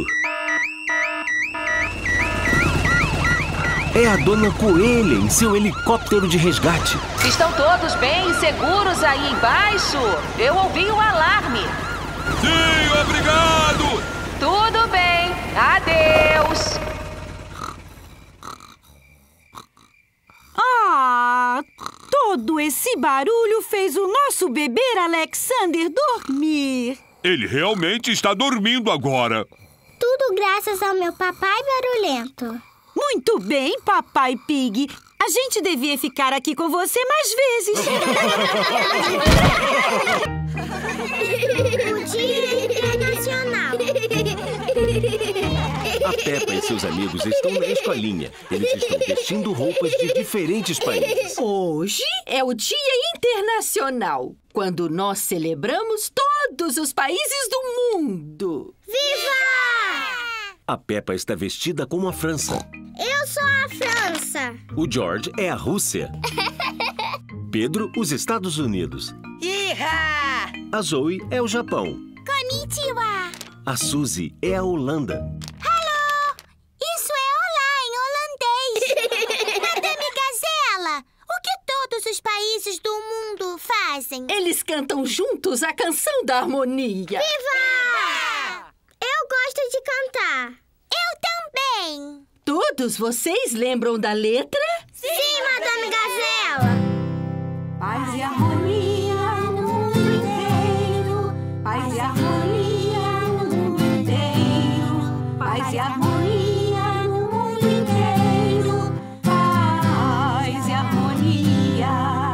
É a Dona Coelha em seu helicóptero de resgate. Estão todos bem e seguros aí embaixo? Eu ouvi o alarme. Sim, obrigado! Tudo bem. Adeus. Todo esse barulho fez o nosso bebê Alexander dormir. Ele realmente está dormindo agora. Tudo graças ao meu papai barulhento. Muito bem, Papai Pig. A gente devia ficar aqui com você mais vezes. O Dia Internacional. A Peppa e seus amigos estão na escolinha. Eles estão vestindo roupas de diferentes países. Hoje é o Dia Internacional, quando nós celebramos todos os países do mundo. Viva! A Peppa está vestida como a França. Eu sou a França. O George é a Rússia. Pedro, os Estados Unidos. Iha! A Zoe é o Japão. Konnichiwa! Konnichiwa. A Suzy é a Holanda. Hello. Isso é olá em holandês. Madame Gazela, o que todos os países do mundo fazem? Eles cantam juntos a canção da harmonia. Viva! Eu gosto de cantar. Eu também. Todos vocês lembram da letra? Sim, Madame Gazela. Paz e harmonia no mundo inteiro. Paz e harmonia no mundo inteiro. Paz e harmonia no mundo inteiro. Paz e harmonia.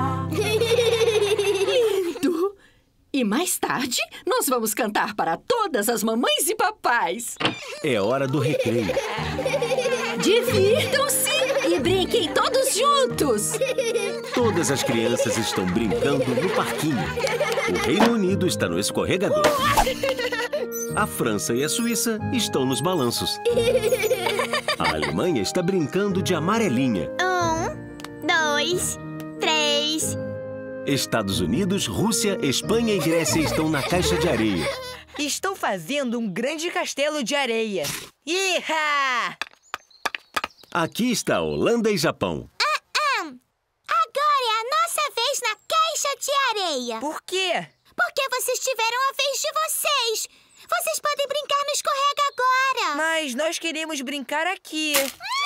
Lindo! E mais tarde, nós vamos cantar para todas as mamães e papais. É hora do recreio. Divirtam-se e brinquem todos juntos. Todas as crianças estão brincando no parquinho. O Reino Unido está no escorregador. A França e a Suíça estão nos balanços. A Alemanha está brincando de amarelinha. 1, 2, 3. Estados Unidos, Rússia, Espanha e Grécia estão na caixa de areia. Estão fazendo um grande castelo de areia. Iha! Aqui está Holanda e Japão. Agora é a nossa vez na caixa de areia. Por quê? Porque vocês tiveram a vez de vocês. Vocês podem brincar no escorrega agora. Mas nós queremos brincar aqui.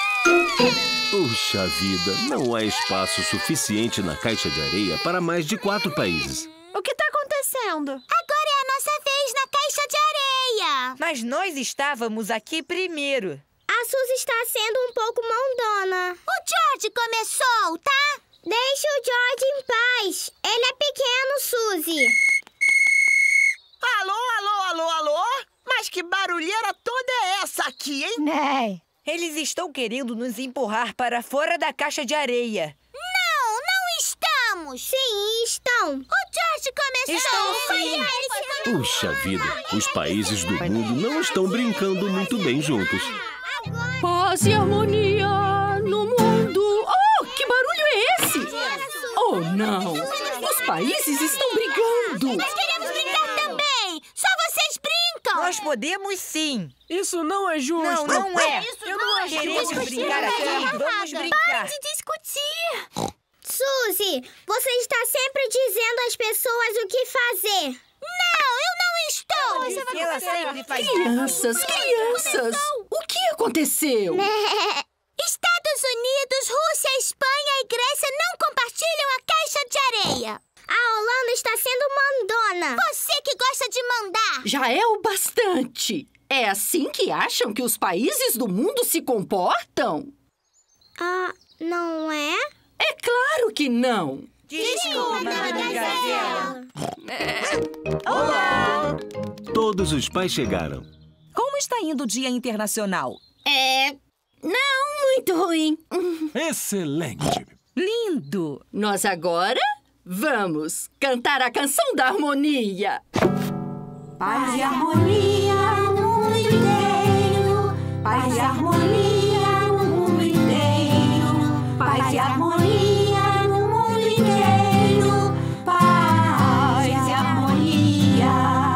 Puxa vida, não há espaço suficiente na caixa de areia para mais de 4 países. O que está acontecendo? Agora é a nossa vez na caixa de areia. Mas nós estávamos aqui primeiro. A Suzy está sendo um pouco mandona. O George começou, tá? Deixa o George em paz. Ele é pequeno, Suzy. Alô, alô, alô, alô? Mas que barulheira toda é essa aqui, hein? Né? Eles estão querendo nos empurrar para fora da caixa de areia. Não estamos. Sim, estão. O George começou. Estão sim. Puxa vida, os países do mundo não estão brincando muito bem juntos. Paz e harmonia no mundo. Oh, que barulho é esse? Oh, não. Os países estão brigando. Nós queremos brincar também. Só vocês brincam. Nós podemos sim. Isso não é justo. Não é. Eu não acho Queremos justo. brincar aqui. Vamos brincar. Parem de discutir. Suzy, você está sempre dizendo às pessoas o que fazer. Não, eu não estou. Ela sempre faz isso. Crianças. O que aconteceu? Estados Unidos, Rússia, Espanha e Grécia não compartilham a caixa de areia. A Holanda está sendo mandona. Você que gosta de mandar. Já é o bastante. É assim que acham que os países do mundo se comportam? Não é? É claro que não. Desculpa, Madame Gazela. Olá! Todos os pais chegaram. Como está indo o Dia Internacional? Não muito ruim. Excelente. Lindo! Nós agora vamos cantar a canção da harmonia. Paz e harmonia no mundo inteiro. Paz e harmonia no mundo inteiro. Paz e harmonia no mundo inteiro. Paz e harmonia.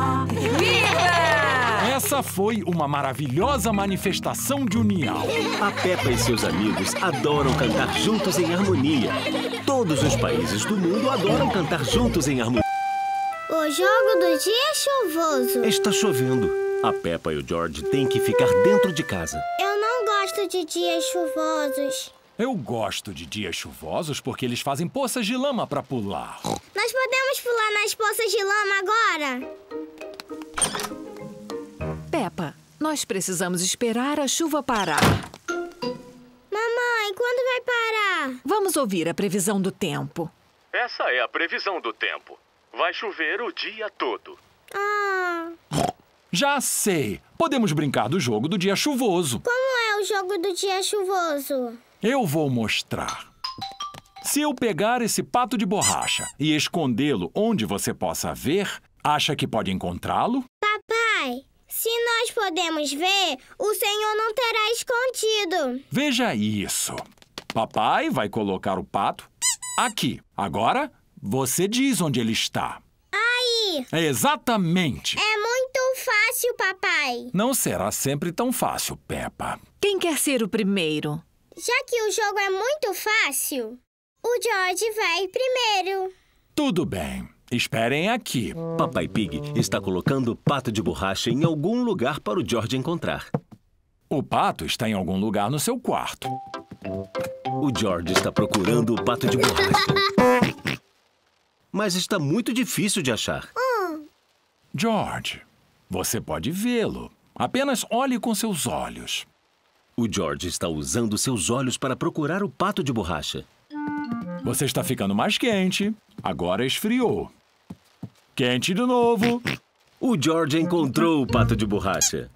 Viva! Essa foi uma maravilhosa manifestação de união. A Peppa e seus amigos adoram cantar juntos em harmonia. Todos os países do mundo adoram cantar juntos em harmonia. O jogo do dia é chuvoso. Está chovendo. A Peppa e o George têm que ficar dentro de casa. Eu não gosto de dias chuvosos. Eu gosto de dias chuvosos porque eles fazem poças de lama para pular. Nós podemos pular nas poças de lama agora? Peppa, nós precisamos esperar a chuva parar. Mamãe, quando vai parar? Vamos ouvir a previsão do tempo. Essa é a previsão do tempo. Vai chover o dia todo. Já sei. Podemos brincar do jogo do dia chuvoso. Como é o jogo do dia chuvoso? Eu vou mostrar. Se eu pegar esse pato de borracha e escondê-lo onde você possa ver, acha que pode encontrá-lo? Papai, se nós podemos ver, o Senhor não terá escondido. Veja isso. Papai vai colocar o pato aqui. Agora, você diz onde ele está. Aí. Exatamente. É muito fácil, papai. Não será sempre tão fácil, Peppa. Quem quer ser o primeiro? Já que o jogo é muito fácil, o George vai primeiro. Tudo bem. Esperem aqui. Papai Pig está colocando o pato de borracha em algum lugar para o George encontrar. O pato está em algum lugar no seu quarto. O George está procurando o pato de borracha. Mas está muito difícil de achar. George, você pode vê-lo. Apenas olhe com seus olhos. O George está usando seus olhos para procurar o pato de borracha. Você está ficando mais quente. Agora esfriou. Quente de novo. O George encontrou o pato de borracha.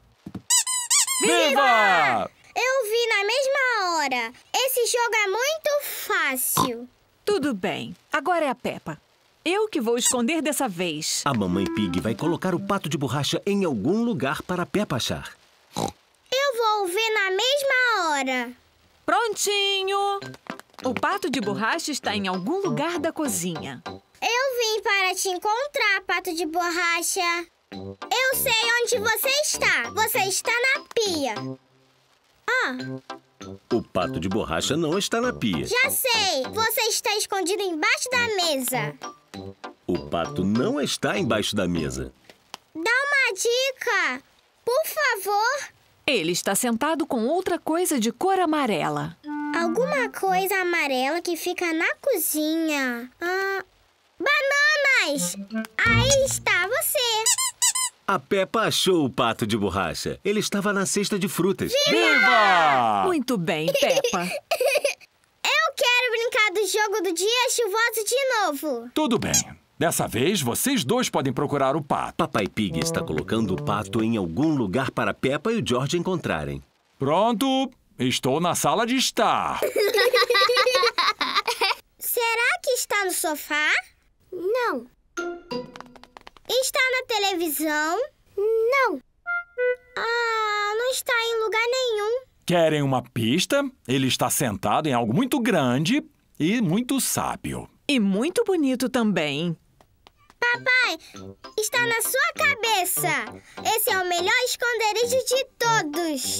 Viva! Eu vi na mesma hora. Esse jogo é muito fácil. Tudo bem. Agora é a Peppa. Eu que vou esconder dessa vez. A mamãe Pig vai colocar o pato de borracha em algum lugar para a Peppa achar. Eu vou ver na mesma hora. Prontinho! O pato de borracha está em algum lugar da cozinha. Eu vim para te encontrar, pato de borracha. Eu sei onde você está. Você está na pia. O pato de borracha não está na pia. Já sei. Você está escondido embaixo da mesa. O pato não está embaixo da mesa. Dá uma dica, por favor. Ele está sentado com outra coisa de cor amarela. Alguma coisa amarela que fica na cozinha. Bananas! Aí está você. A Peppa achou o pato de borracha. Ele estava na cesta de frutas. Viva! Muito bem, Peppa. Eu quero brincar do jogo do dia chuvoso de novo. Tudo bem. Dessa vez, vocês dois podem procurar o pato. Papai Pig está colocando o pato em algum lugar para Peppa e o George encontrarem. Pronto. Estou na sala de estar. Será que está no sofá? Não. Está na televisão? Não. Não está em lugar nenhum. Querem uma pista? Ele está sentado em algo muito grande e muito sábio. E muito bonito também. Papai, está na sua cabeça. Esse é o melhor esconderijo de todos.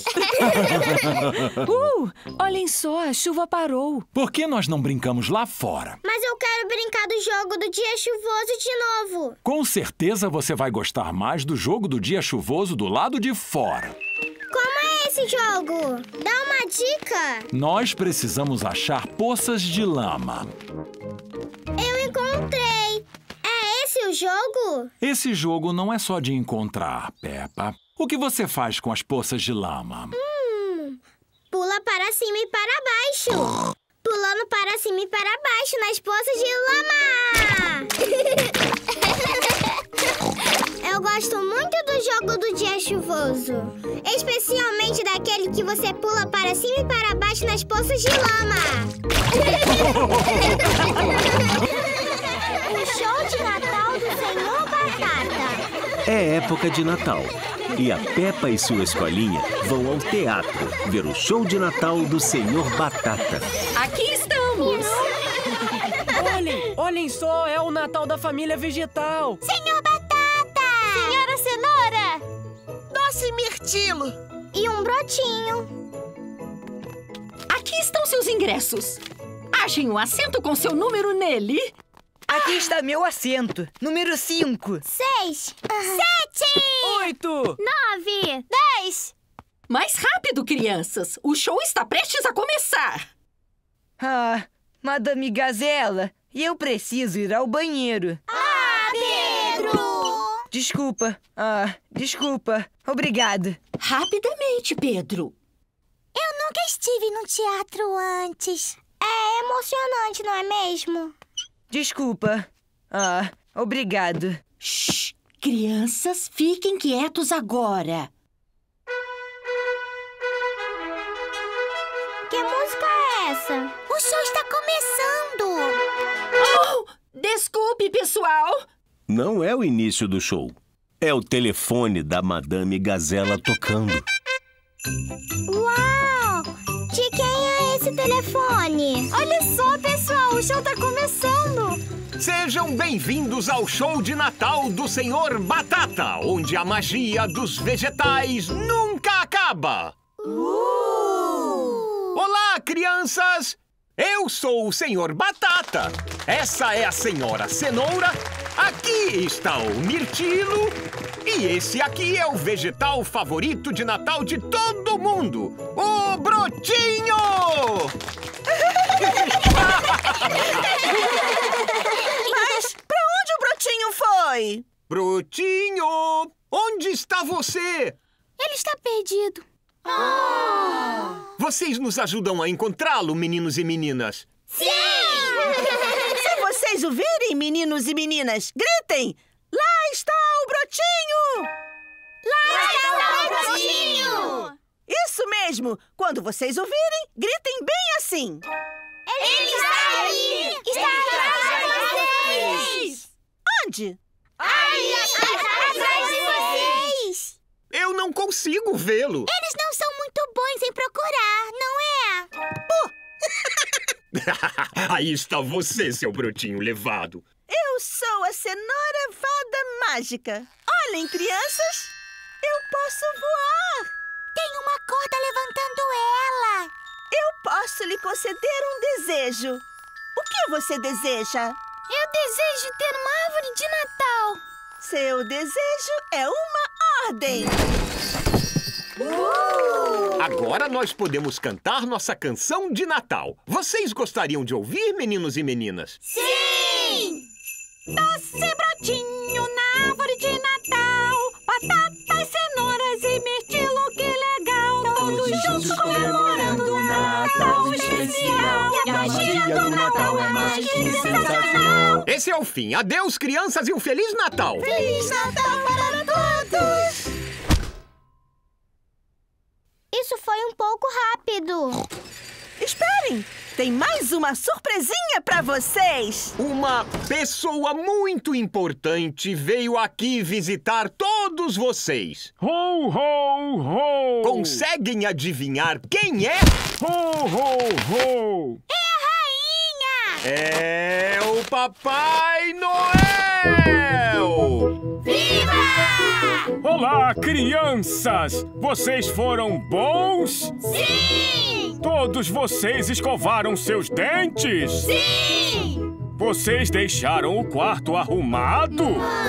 Olhem só, a chuva parou. Por que nós não brincamos lá fora? Mas eu quero brincar do jogo do dia chuvoso de novo. Com certeza você vai gostar mais do jogo do dia chuvoso do lado de fora. Como é esse jogo? Dá uma dica. Nós precisamos achar poças de lama. Eu encontrei. É esse o jogo? Esse jogo não é só de encontrar, Peppa. O que você faz com as poças de lama? Pula para cima e para baixo. Pulando para cima e para baixo nas poças de lama. Eu gosto muito do jogo do dia chuvoso. Especialmente daquele que você pula para cima e para baixo nas poças de lama. O show de Natal do Senhor Batata. É época de Natal. E a Peppa e sua escolinha vão ao teatro ver o show de Natal do Senhor Batata. Aqui estamos! Olhem só, é o Natal da família vegetal. Senhor Batata! Senhora Cenoura! Doce Mirtilo! E um brotinho. Aqui estão seus ingressos. Achem um assento com seu número nele. Aqui está meu assento. Número 5. 6. 7. 8. 9. 10. Mais rápido, crianças. O show está prestes a começar. Madame Gazela, eu preciso ir ao banheiro. Pedro! Desculpa. Desculpa. Obrigado. Rapidamente, Pedro. Eu nunca estive num teatro antes. É emocionante, não é mesmo? Desculpa. Obrigado. Shhh! Crianças, fiquem quietos agora. Que música é essa? O show está começando. Oh! Desculpe, pessoal. Não é o início do show. É o telefone da Madame Gazela tocando. Uau! De quem é esse telefone? Olha só, pessoal, o show tá começando. Sejam bem-vindos ao show de Natal do Senhor Batata, onde a magia dos vegetais nunca acaba. Olá, crianças! Eu sou o Senhor Batata. Essa é a Senhora Cenoura. Aqui está o mirtilo. E esse aqui é o vegetal favorito de Natal de todo mundo, o brotinho! Mas pra onde o brotinho foi? Brotinho, onde está você? Ele está perdido. Vocês nos ajudam a encontrá-lo, meninos e meninas? Sim! Se vocês o virem, meninos e meninas, gritem! Lá está o brotinho! Lá está o brotinho! Isso mesmo! Quando vocês o virem, gritem bem assim! Ele está aí! Está atrás de vocês! Onde? Aí, atrás de vocês! Eu não consigo vê-lo. Eles não são muito bons em procurar, não é? Aí está você, seu brotinho levado. Eu sou a Cenoura Fada Mágica. Olhem, crianças, eu posso voar. Tem uma corda levantando ela. Eu posso lhe conceder um desejo. O que você deseja? Eu desejo ter uma árvore de Natal. Seu desejo é uma ordem. Agora nós podemos cantar nossa canção de Natal. Vocês gostariam de ouvir, meninos e meninas? Sim! Doce brotinho na árvore de Natal, batatas, cenouras e mirtilo, que legal! Todos juntos comemorando o Natal especial. E a magia do Natal é mais que sensacional. Esse é o fim. Adeus, crianças, e um Feliz Natal! Feliz Natal para todos! Isso foi um pouco rápido. Esperem! Tem mais uma surpresinha pra vocês! Uma pessoa muito importante veio aqui visitar todos vocês. Ho, ho, ho! Conseguem adivinhar quem é? Ho, ho, ho! É a rainha! É o Papai Noel! Viva! Olá, crianças! Vocês foram bons? Sim! Todos vocês escovaram seus dentes? Sim! Vocês deixaram o quarto arrumado?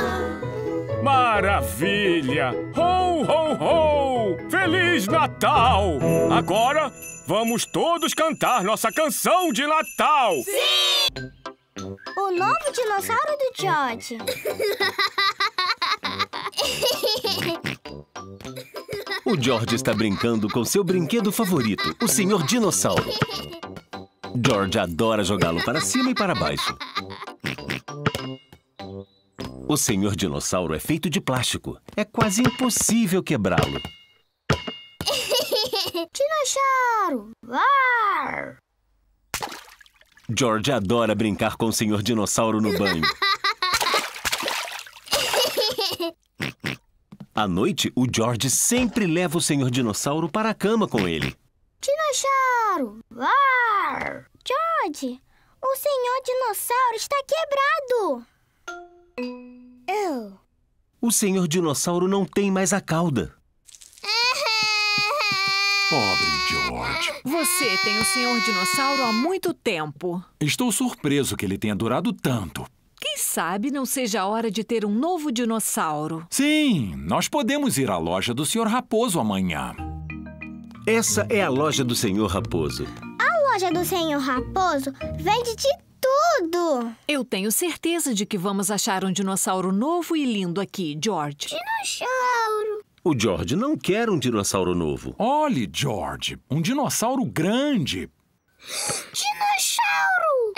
Maravilha! Ho, ho, ho! Feliz Natal! Agora, vamos todos cantar nossa canção de Natal! Sim! O novo dinossauro do George. O George está brincando com seu brinquedo favorito, o Senhor Dinossauro. George adora jogá-lo para cima e para baixo. O Senhor Dinossauro é feito de plástico. É quase impossível quebrá-lo. Dinossauro! Var! George adora brincar com o Senhor Dinossauro no banho. À noite, o George sempre leva o Senhor Dinossauro para a cama com ele. Dinossauro! Var! George, o Senhor Dinossauro está quebrado! O Senhor Dinossauro não tem mais a cauda. Pobre George. Você tem o Senhor Dinossauro há muito tempo. Estou surpreso que ele tenha durado tanto. Quem sabe não seja a hora de ter um novo dinossauro. Sim, nós podemos ir à loja do Sr. Raposo amanhã. Essa é a loja do Senhor Raposo. A loja do Senhor Raposo vende de tudo. Eu tenho certeza de que vamos achar um dinossauro novo e lindo aqui, George. Dinossauro. O George não quer um dinossauro novo. Olhe, George, um dinossauro grande. Dinossauro!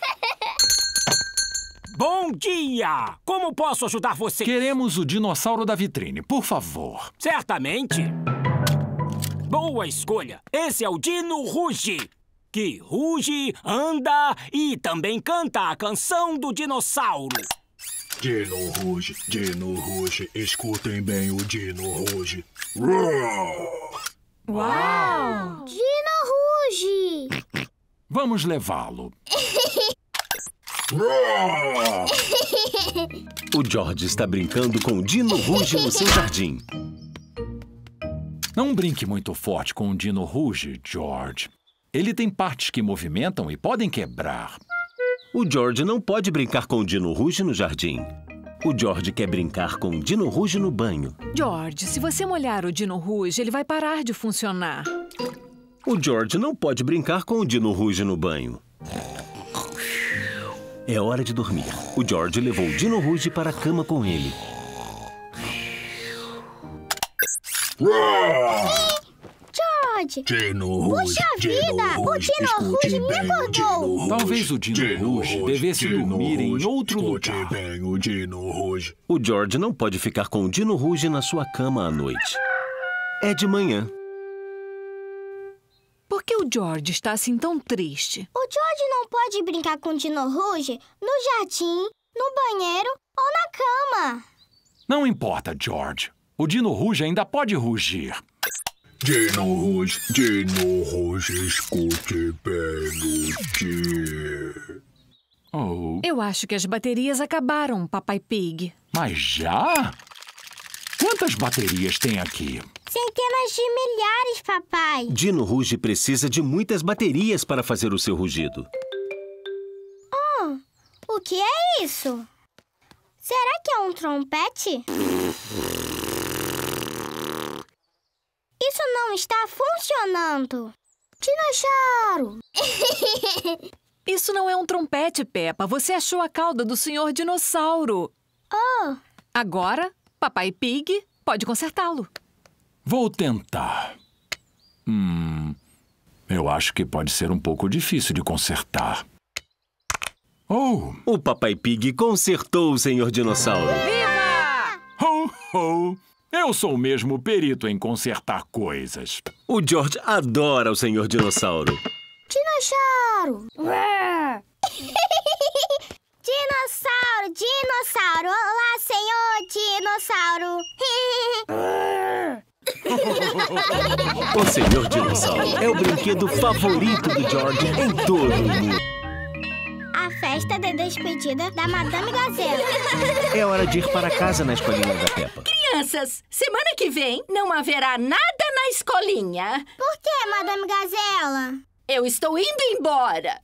Bom dia! Como posso ajudar você? Queremos o dinossauro da vitrine, por favor. Certamente. Boa escolha. Esse é o Dino Ruge, que ruge, anda e também canta a canção do dinossauro. Dino Ruge, escutem bem o Dino Ruge. Uau! Dino Ruge! Vamos levá-lo. O George está brincando com o Dino Rouge no seu jardim. Não brinque muito forte com o Dino Rouge, George. Ele tem partes que movimentam e podem quebrar. O George não pode brincar com o Dino Rouge no jardim. O George quer brincar com o Dino Rouge no banho. George, se você molhar o Dino Rouge, ele vai parar de funcionar. O George não pode brincar com o Dino Rouge no banho. É hora de dormir. O George levou o Dino Rouge para a cama com ele. George! Puxa vida! O Dino Rouge me acordou! Talvez o Dino Rouge devesse dormir em outro lugar. O George não pode ficar com o Dino Rouge na sua cama à noite. É de manhã. Por que o George está assim tão triste? O George não pode brincar com o Dino Rouge no jardim, no banheiro ou na cama. Não importa, George. O Dino Rouge ainda pode rugir. Dino Rouge, escute bem o dia. Oh. Eu acho que as baterias acabaram, Papai Pig. Mas já? Quantas baterias tem aqui? Centenas de milhares, papai. Dino Rouge precisa de muitas baterias para fazer o seu rugido. Oh, o que é isso? Será que é um trompete? Isso não está funcionando. Dinossauro! Isso não é um trompete, Peppa. Você achou a cauda do Senhor Dinossauro. Oh! Agora, Papai Pig pode consertá-lo. Vou tentar. Eu acho que pode ser um pouco difícil de consertar. Oh! O Papai Pig consertou o Senhor Dinossauro. Viva! Ho, ho! Eu sou mesmo perito em consertar coisas. O George adora o Senhor Dinossauro. Dinossauro! Dinossauro, dinossauro! Olá, Senhor Dinossauro! O Senhor Dinossauro é o brinquedo favorito do George em todo o mundo. A festa de despedida da Madame Gazela. É hora de ir para casa na escolinha da Peppa. Crianças, semana que vem não haverá nada na escolinha. Por que, Madame Gazela? Eu estou indo embora.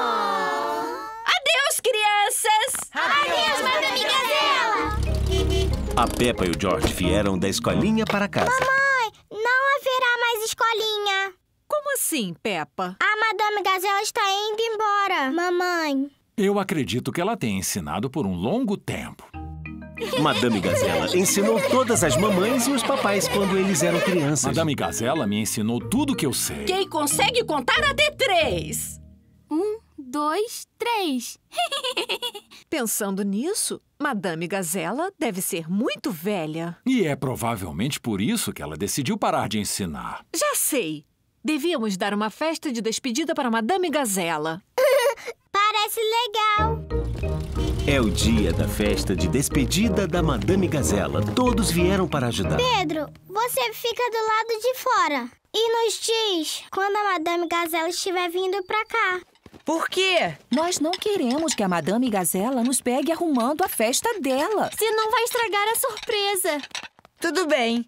Adeus, crianças! Adeus, Madame Gazela! A Peppa e o George vieram da escolinha para casa. Mamãe, não haverá mais escolinha. Como assim, Peppa? A Madame Gazela está indo embora, mamãe. Eu acredito que ela tenha ensinado por um longo tempo. Madame Gazela ensinou todas as mamães e os papais quando eles eram crianças. Madame Gazela me ensinou tudo que eu sei. Quem consegue contar até 3? 1, 2, 3. Pensando nisso, Madame Gazela deve ser muito velha. E é provavelmente por isso que ela decidiu parar de ensinar. Já sei. Devíamos dar uma festa de despedida para Madame Gazela. Parece legal. É o dia da festa de despedida da Madame Gazela. Todos vieram para ajudar. Pedro, você fica do lado de fora e nos diz quando a Madame Gazela estiver vindo pra cá. Por quê? Nós não queremos que a Madame Gazela nos pegue arrumando a festa dela. Senão vai estragar a surpresa. Tudo bem.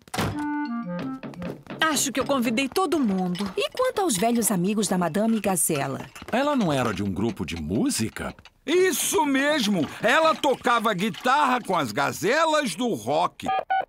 Acho que eu convidei todo mundo. E quanto aos velhos amigos da Madame Gazela? Ela não era de um grupo de música? Isso mesmo! Ela tocava guitarra com as gazelas do rock.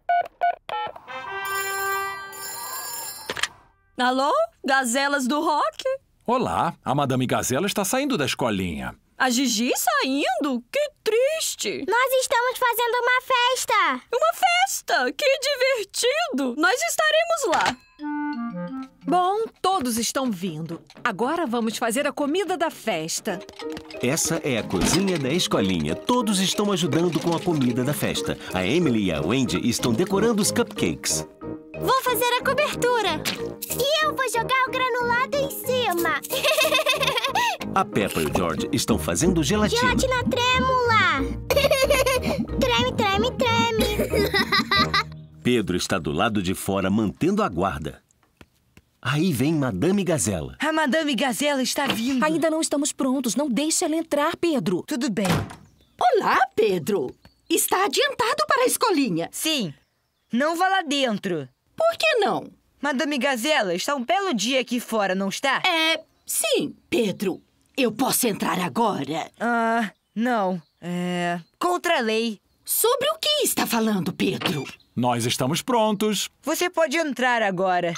Alô? Gazelas do rock? Olá, a Madame Gazela está saindo da escolinha. A Gigi saindo? Que triste! Nós estamos fazendo uma festa! Uma festa? Que divertido! Nós estaremos lá! Bom, todos estão vindo. Agora vamos fazer a comida da festa. Essa é a cozinha da escolinha. Todos estão ajudando com a comida da festa. A Emily e a Wendy estão decorando os cupcakes. Vou fazer a cobertura. E eu vou jogar o granulado em cima. A Peppa e o George estão fazendo gelatina. Gelatina trêmula. Treme, treme, treme. Pedro está do lado de fora mantendo a guarda. Aí vem Madame Gazela. A Madame Gazela está vindo. Ainda não estamos prontos. Não deixe ela entrar, Pedro. Tudo bem. Olá, Pedro. Está adiantado para a escolinha? Sim. Não vá lá dentro. Por que não? Madame Gazela, está um belo dia aqui fora, não está? Sim, Pedro. Eu posso entrar agora? Não. Contra a lei. Sobre o que está falando, Pedro? Nós estamos prontos. Você pode entrar agora.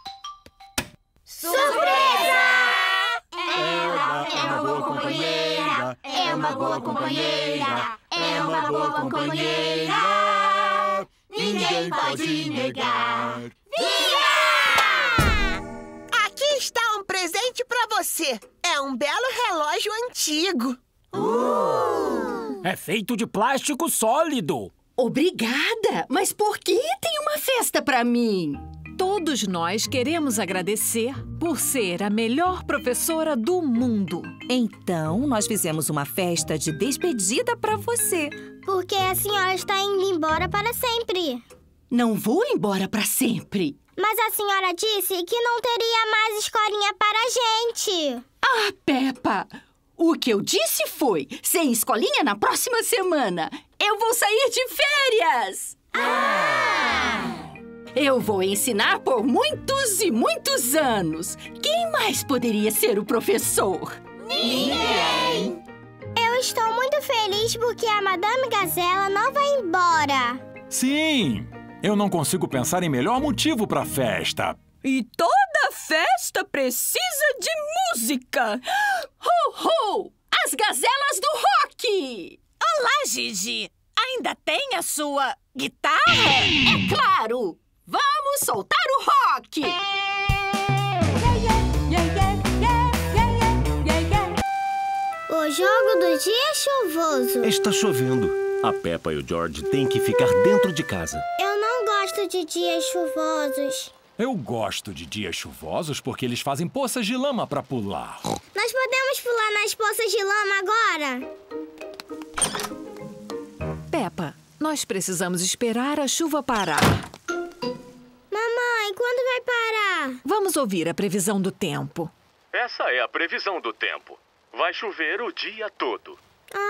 Surpresa! Ela é uma boa companheira. É uma boa companheira. É uma boa companheira. Ninguém pode negar. Aqui está um presente para você. É um belo relógio antigo. É feito de plástico sólido. Obrigada! Mas por que tem uma festa para mim? Todos nós queremos agradecer por ser a melhor professora do mundo. Então, nós fizemos uma festa de despedida para você. Porque a senhora está indo embora para sempre. Não vou embora para sempre. Mas a senhora disse que não teria mais escolinha para a gente. Ah, Peppa! O que eu disse foi, sem escolinha na próxima semana, eu vou sair de férias! Eu vou ensinar por muitos e muitos anos. Quem mais poderia ser o professor? Ninguém! Eu estou muito feliz porque a Madame Gazela não vai embora. Sim! Eu não consigo pensar em melhor motivo para a festa. E toda festa precisa de música! Ho, ho! As gazelas do rock! Olá, Gigi! Ainda tem a sua guitarra? É claro! Vamos soltar o rock! O jogo do dia é chuvoso. Está chovendo. A Peppa e o George têm que ficar dentro de casa. Eu não gosto de dias chuvosos. Eu gosto de dias chuvosos porque eles fazem poças de lama para pular. Nós podemos pular nas poças de lama agora? Peppa, nós precisamos esperar a chuva parar. Mamãe, quando vai parar? Vamos ouvir a previsão do tempo. Essa é a previsão do tempo. Vai chover o dia todo.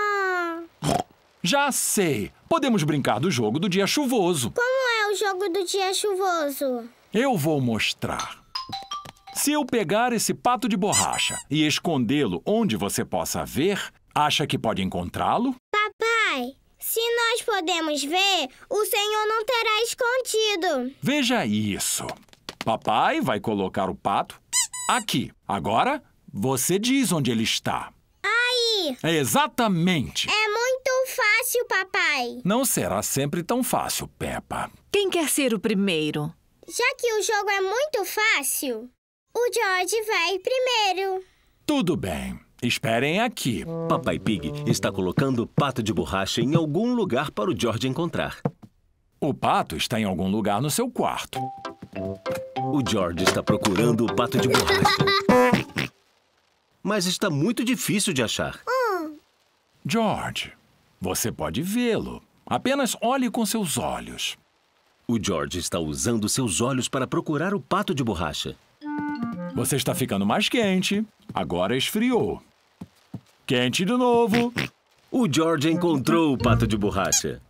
Já sei! Podemos brincar do jogo do dia chuvoso. Como é o jogo do dia chuvoso? Eu vou mostrar. Se eu pegar esse pato de borracha e escondê-lo onde você possa ver, acha que pode encontrá-lo? Papai, se nós podemos ver, o senhor não terá escondido. Veja isso. Papai vai colocar o pato aqui. Agora, você diz onde ele está. Aí! Exatamente! É muito fácil, papai. Não será sempre tão fácil, Peppa. Quem quer ser o primeiro? Já que o jogo é muito fácil, o George vai primeiro. Tudo bem. Esperem aqui. Papai Pig está colocando o pato de borracha em algum lugar para o George encontrar. O pato está em algum lugar no seu quarto. O George está procurando o pato de borracha. Mas está muito difícil de achar. George, você pode vê-lo. Apenas olhe com seus olhos. O George está usando seus olhos para procurar o pato de borracha. Você está ficando mais quente. Agora esfriou. Quente de novo. O George encontrou o pato de borracha.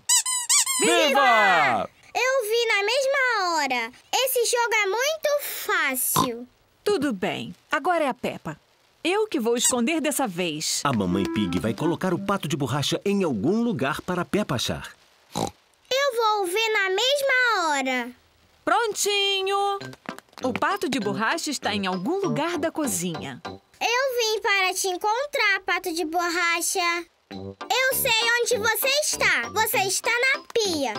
Viva! Eu vi na mesma hora. Esse jogo é muito fácil. Tudo bem. Agora é a Peppa. Eu que vou esconder dessa vez. A Mamãe Pig vai colocar o pato de borracha em algum lugar para a Peppa achar. Eu vou ver na mesma hora. Prontinho! O pato de borracha está em algum lugar da cozinha. Eu vim para te encontrar, pato de borracha. Eu sei onde você está. Você está na pia.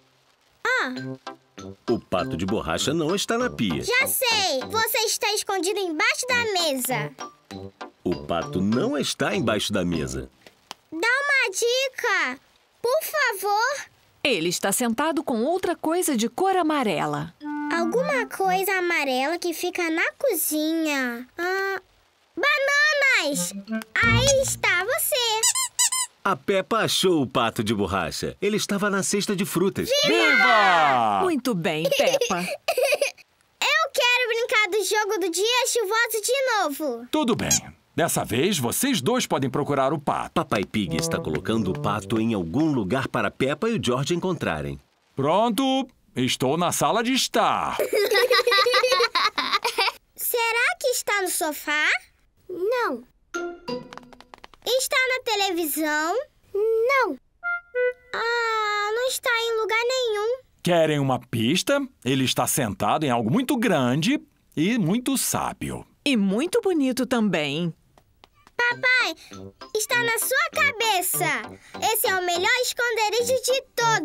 O pato de borracha não está na pia. Já sei. Você está escondido embaixo da mesa. O pato não está embaixo da mesa. Dá uma dica, por favor. Ele está sentado com outra coisa de cor amarela. Alguma coisa amarela que fica na cozinha. Bananas! Aí está você. A Peppa achou o pato de borracha. Ele estava na cesta de frutas. Viva! Muito bem, Peppa. Eu quero brincar brincar do jogo do dia chuvoso de novo. Tudo bem. Dessa vez, vocês dois podem procurar o pato. Papai Pig está colocando o pato em algum lugar para Peppa e o George encontrarem. Pronto. Estou na sala de estar. Será que está no sofá? Não. Está na televisão? Não. Ah, não está em lugar nenhum. Querem uma pista? Ele está sentado em algo muito grande e muito sábio. E muito bonito também. Papai, está na sua cabeça. Esse é o melhor esconderijo de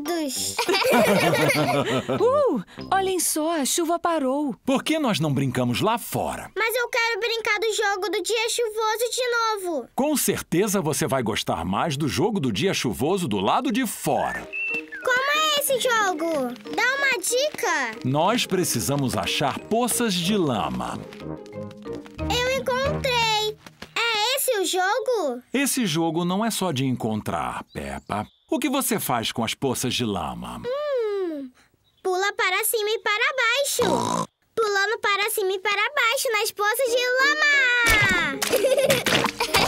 todos. Olhem só, a chuva parou. Por que nós não brincamos lá fora? Mas eu quero brincar do jogo do dia chuvoso de novo. Com certeza você vai gostar mais do jogo do dia chuvoso do lado de fora. Como é esse jogo? Dá uma dica. Nós precisamos achar poças de lama. Eu encontrei. É esse o jogo? Esse jogo não é só de encontrar, Peppa. O que você faz com as poças de lama? Pula para cima e para baixo. Pulando para cima e para baixo nas poças de lama.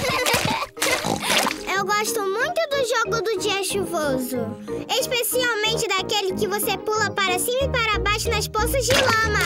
Eu gosto muito do jogo do dia chuvoso. Especialmente daquele que você pula para cima e para baixo nas poças de lama.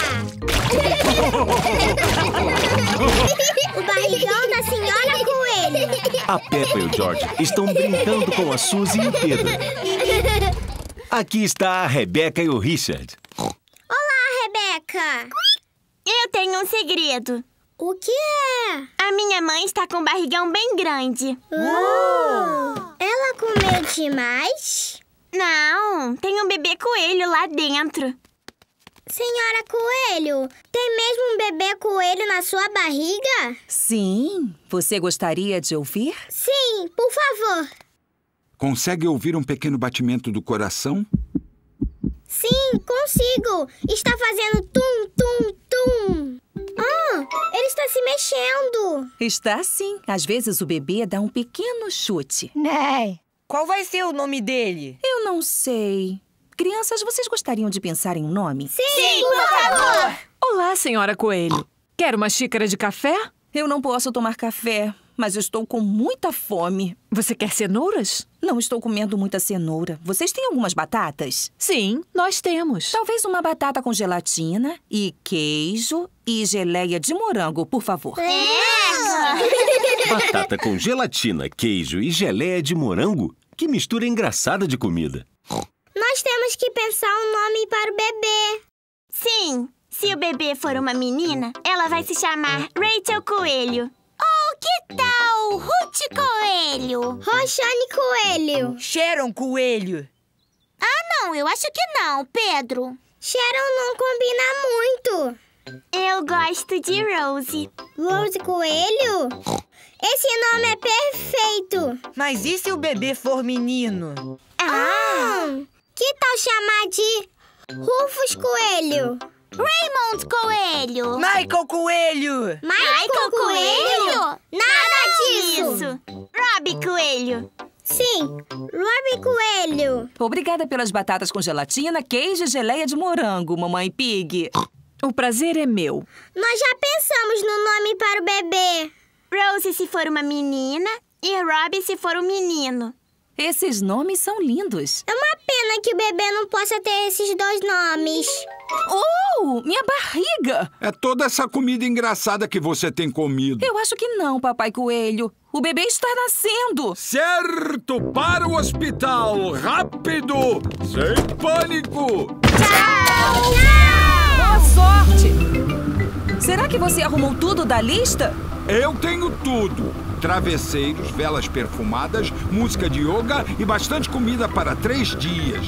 O barrigão da senhora coelho. A Peppa e o George estão brincando com a Suzy e o Pedro. Aqui está a Rebeca e o Richard. Olá, Rebeca. Eu tenho um segredo. O que é? A minha mãe está com um barrigão bem grande. Ela comeu demais? Não, tem um bebê coelho lá dentro. Senhora Coelho, tem mesmo um bebê coelho na sua barriga? Sim. Você gostaria de ouvir? Sim, por favor. Consegue ouvir um pequeno batimento do coração? Sim, consigo. Está fazendo tum, tum, tum. Ele está se mexendo. Está sim. Às vezes o bebê dá um pequeno chute. Qual vai ser o nome dele? Eu não sei. Crianças, vocês gostariam de pensar em um nome? Sim, por favor. Olá, senhora Coelho. Quer uma xícara de café? Eu não posso tomar café, mas eu estou com muita fome. Você quer cenouras? Não estou comendo muita cenoura. Vocês têm algumas batatas? Sim, nós temos. Talvez uma batata com gelatina e queijo e geleia de morango, por favor. Batata com gelatina, queijo e geleia de morango? Que mistura engraçada de comida. Nós temos que pensar um nome para o bebê. Sim, se o bebê for uma menina, ela vai se chamar Rachel Coelho. Ou que tal Ruth Coelho? Roxane Coelho. Sharon Coelho. Ah, não, eu acho que não, Pedro. Sharon não combina muito. Eu gosto de Rose. Rose Coelho? Esse nome é perfeito. Mas e se o bebê for menino? Que tal chamar de Rufus Coelho? Raymond Coelho. Michael Coelho. Michael Coelho? Nada disso. Robbie Coelho. Sim, Robbie Coelho. Obrigada pelas batatas com gelatina, queijo e geleia de morango, mamãe Pig. O prazer é meu. Nós já pensamos no nome para o bebê. Rose se for uma menina e Robbie se for um menino. Esses nomes são lindos. É uma pena que o bebê não possa ter esses dois nomes. Minha barriga! É toda essa comida engraçada que você tem comido. Eu acho que não, papai Coelho. O bebê está nascendo. Certo! Para o hospital! Rápido! Sem pânico! Tchau! Boa sorte! Será que você arrumou tudo da lista? Eu tenho tudo. Travesseiros, velas perfumadas, música de yoga e bastante comida para 3 dias.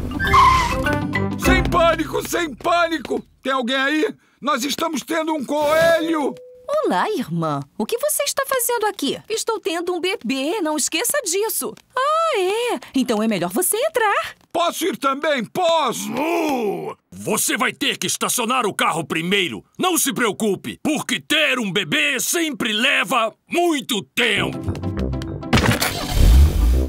Sem pânico, sem pânico! Tem alguém aí? Nós estamos tendo um coelho! Olá, irmã. O que você está fazendo aqui? Estou tendo um bebê, não esqueça disso. Então é melhor você entrar. Posso ir também? Posso! Você vai ter que estacionar o carro primeiro. Não se preocupe, porque ter um bebê sempre leva muito tempo.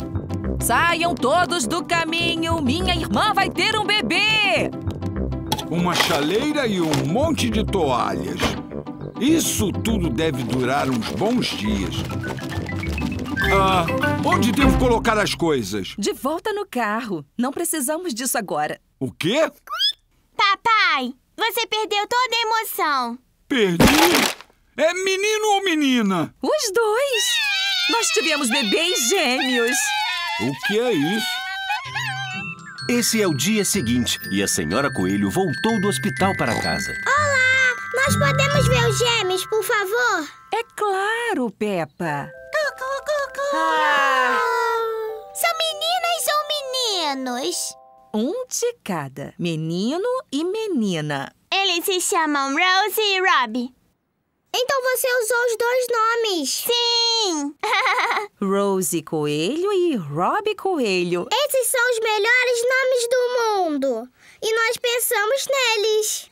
Saiam todos do caminho. Minha irmã vai ter um bebê. uma chaleira e um monte de toalhas. Isso tudo deve durar uns bons dias. Onde devo colocar as coisas? De volta no carro. Não precisamos disso agora. O quê? Papai, você perdeu toda a emoção. Perdi? É menino ou menina? Os dois. Nós tivemos bebês gêmeos. O que é isso? Esse é o dia seguinte e a senhora Coelho voltou do hospital para casa. Olá! Nós podemos ver os gêmeos, por favor? É claro, Peppa. São meninas ou meninos? Um de cada. Menino e menina. Eles se chamam Rose e Robbie. Então você usou os dois nomes. Sim! Rose Coelho e Robbie Coelho. Esses são os melhores nomes do mundo. E nós pensamos neles.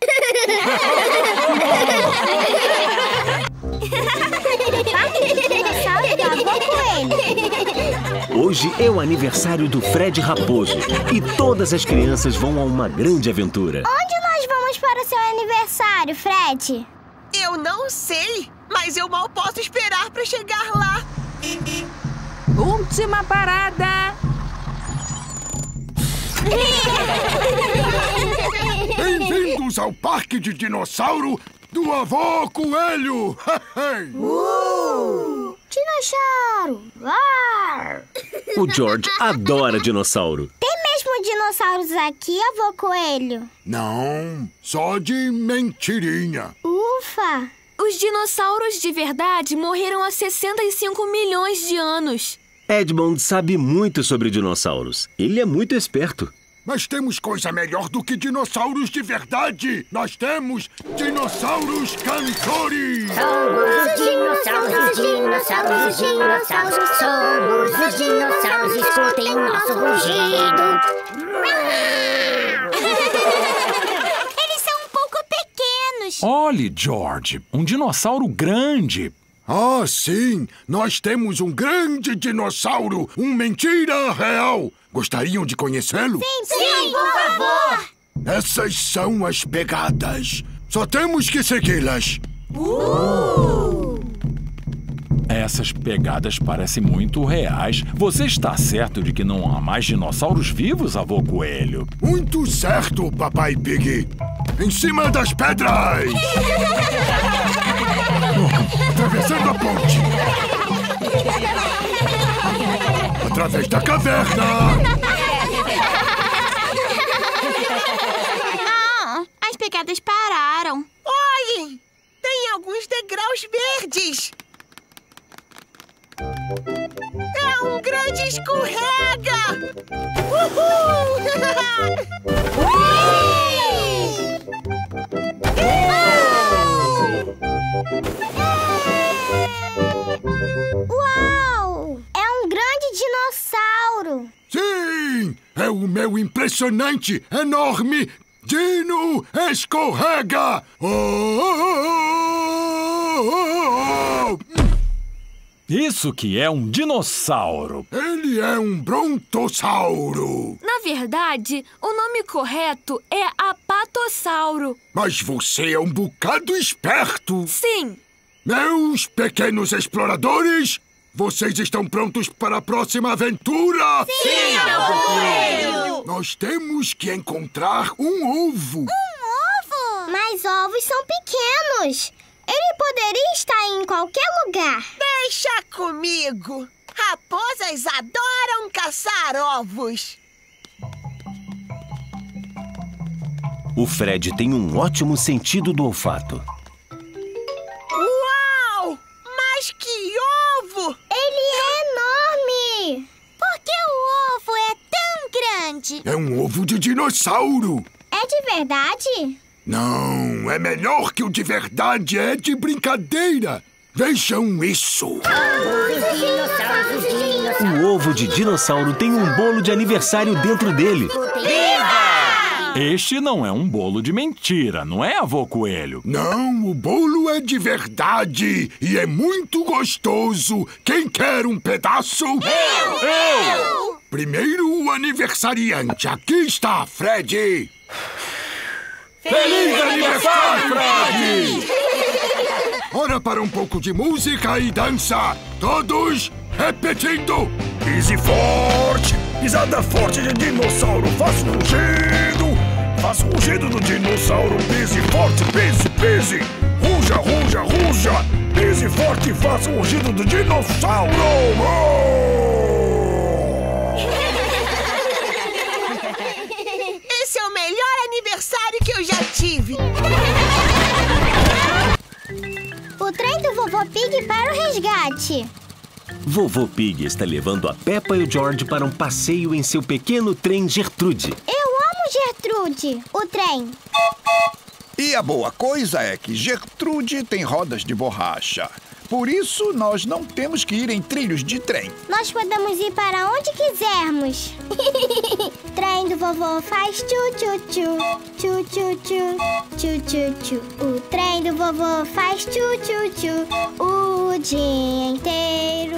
Hoje é o aniversário do Fred Raposo e todas as crianças vão a uma grande aventura. Onde nós vamos para o seu aniversário, Fred? Eu não sei, mas eu mal posso esperar para chegar lá. Última parada. Bem-vindos ao Parque de Dinossauro do Avô Coelho! Dinossauro! O George adora dinossauro. Tem mesmo dinossauros aqui, Avô Coelho? Não, só de mentirinha. Ufa! Os dinossauros de verdade morreram há 65 milhões de anos. Edmond sabe muito sobre dinossauros. Ele é muito esperto. Mas temos coisa melhor do que dinossauros de verdade. Nós temos dinossauros cantores. Somos os dinossauros, os dinossauros, os dinossauros. Somos os dinossauros, escutem nosso rugido. Eles são um pouco pequenos. Olhe, George, um dinossauro grande. Ah, sim! Nós temos um grande dinossauro, um mentira real. Gostariam de conhecê-lo? Sim, por favor! Essas são as pegadas. Só temos que segui-las. Essas pegadas parecem muito reais. Você está certo de que não há mais dinossauros vivos, Avô Coelho? Muito certo, Papai Pig. Em cima das pedras! Atravessando a ponte! Através da caverna! As pegadas pararam. Olhem! Tem alguns degraus verdes. É um grande escorrega! Uhul! Uau! É um grande dinossauro. Sim! É o meu impressionante, enorme Dino Escorrega! Isso que é um dinossauro. Ele é um brontossauro. Na verdade, o nome correto é apatossauro. Mas você é um bocado esperto. Sim. Meus pequenos exploradores, vocês estão prontos para a próxima aventura? Sim, Avô Coelho! Nós temos que encontrar um ovo. Um ovo? Mas ovos são pequenos. Ele poderia estar em qualquer lugar. Deixa comigo. Raposas adoram caçar ovos. O Fred tem um ótimo sentido do olfato. Uau! Mas que ovo! Ele é enorme! Por que o ovo é tão grande? É um ovo de dinossauro. É de verdade? Não, é melhor que o de verdade, é de brincadeira. Vejam isso. O ovo de dinossauro tem um bolo de aniversário dentro dele. Este não é um bolo de mentira, não é, Avô Coelho? Não, o bolo é de verdade e é muito gostoso. Quem quer um pedaço? Eu! Primeiro o aniversariante. Aqui está, Fred. Feliz aniversário, Fred! Hora para um pouco de música e dança. Todos repetindo. Pise forte, pisada forte de dinossauro. Faça um rugido. Faça o rugido do dinossauro. Pise forte, pise, pise. Ruja, ruja, ruja. Pise forte e faça o rugido do dinossauro. Esse é o melhor aniversário que eu já tive. O trem do Vovô Pig para o resgate. Vovô Pig está levando a Peppa e o George para um passeio em seu pequeno trem Gertrude. Eu amo Gertrude, o trem. E a boa coisa é que Gertrude tem rodas de borracha. Por isso, nós não temos que ir em trilhos de trem. Nós podemos ir para onde quisermos. Trem do vovô faz tchu-tchu-tchu, tchu-tchu-tchu, tchu-tchu-tchu. O trem do vovô faz tchu-tchu-tchu o dia inteiro.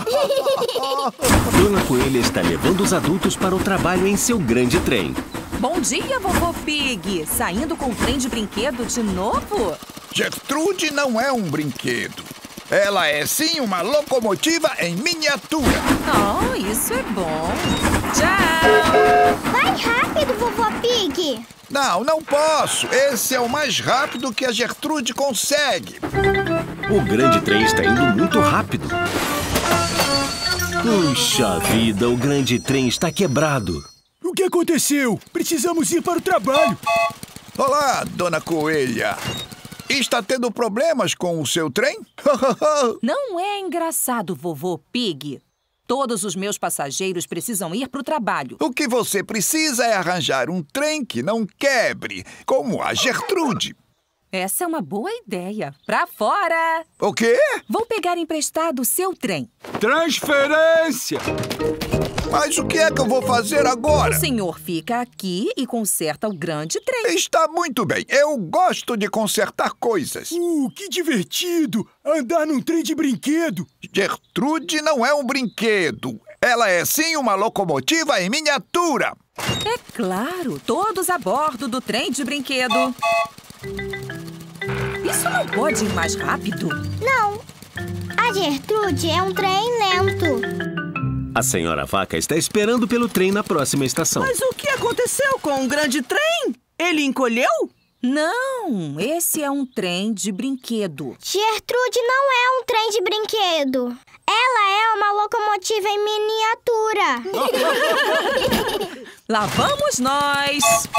Dona Coelha está levando os adultos para o trabalho em seu grande trem. Bom dia, Vovô Pig! Saindo com o trem de brinquedo de novo? Gertrude não é um brinquedo. Ela é sim uma locomotiva em miniatura. Oh, isso é bom. Tchau! Vai rápido, Vovô Pig! Não, não posso. Esse é o mais rápido que a Gertrude consegue. O grande trem está indo muito rápido. Puxa vida, o grande trem está quebrado. O que aconteceu? Precisamos ir para o trabalho. Olá, Dona Coelha. Está tendo problemas com o seu trem? Não é engraçado, Vovô Pig. Todos os meus passageiros precisam ir para o trabalho. O que você precisa é arranjar um trem que não quebre, como a Gertrude. Essa é uma boa ideia. Pra fora! O quê? Vou pegar emprestado o seu trem. Transferência! Mas o que é que eu vou fazer agora? O senhor fica aqui e conserta o grande trem. Está muito bem. Eu gosto de consertar coisas. Que divertido! Andar num trem de brinquedo. Gertrude não é um brinquedo. Ela é sim uma locomotiva em miniatura. É claro, todos a bordo do trem de brinquedo. Isso não pode ir mais rápido? Não. A Gertrude é um trem lento. A senhora Vaca está esperando pelo trem na próxima estação. Mas o que aconteceu com o grande trem? Ele encolheu? Não, esse é um trem de brinquedo. Gertrude não é um trem de brinquedo. Ela é uma locomotiva em miniatura. Lá vamos nós!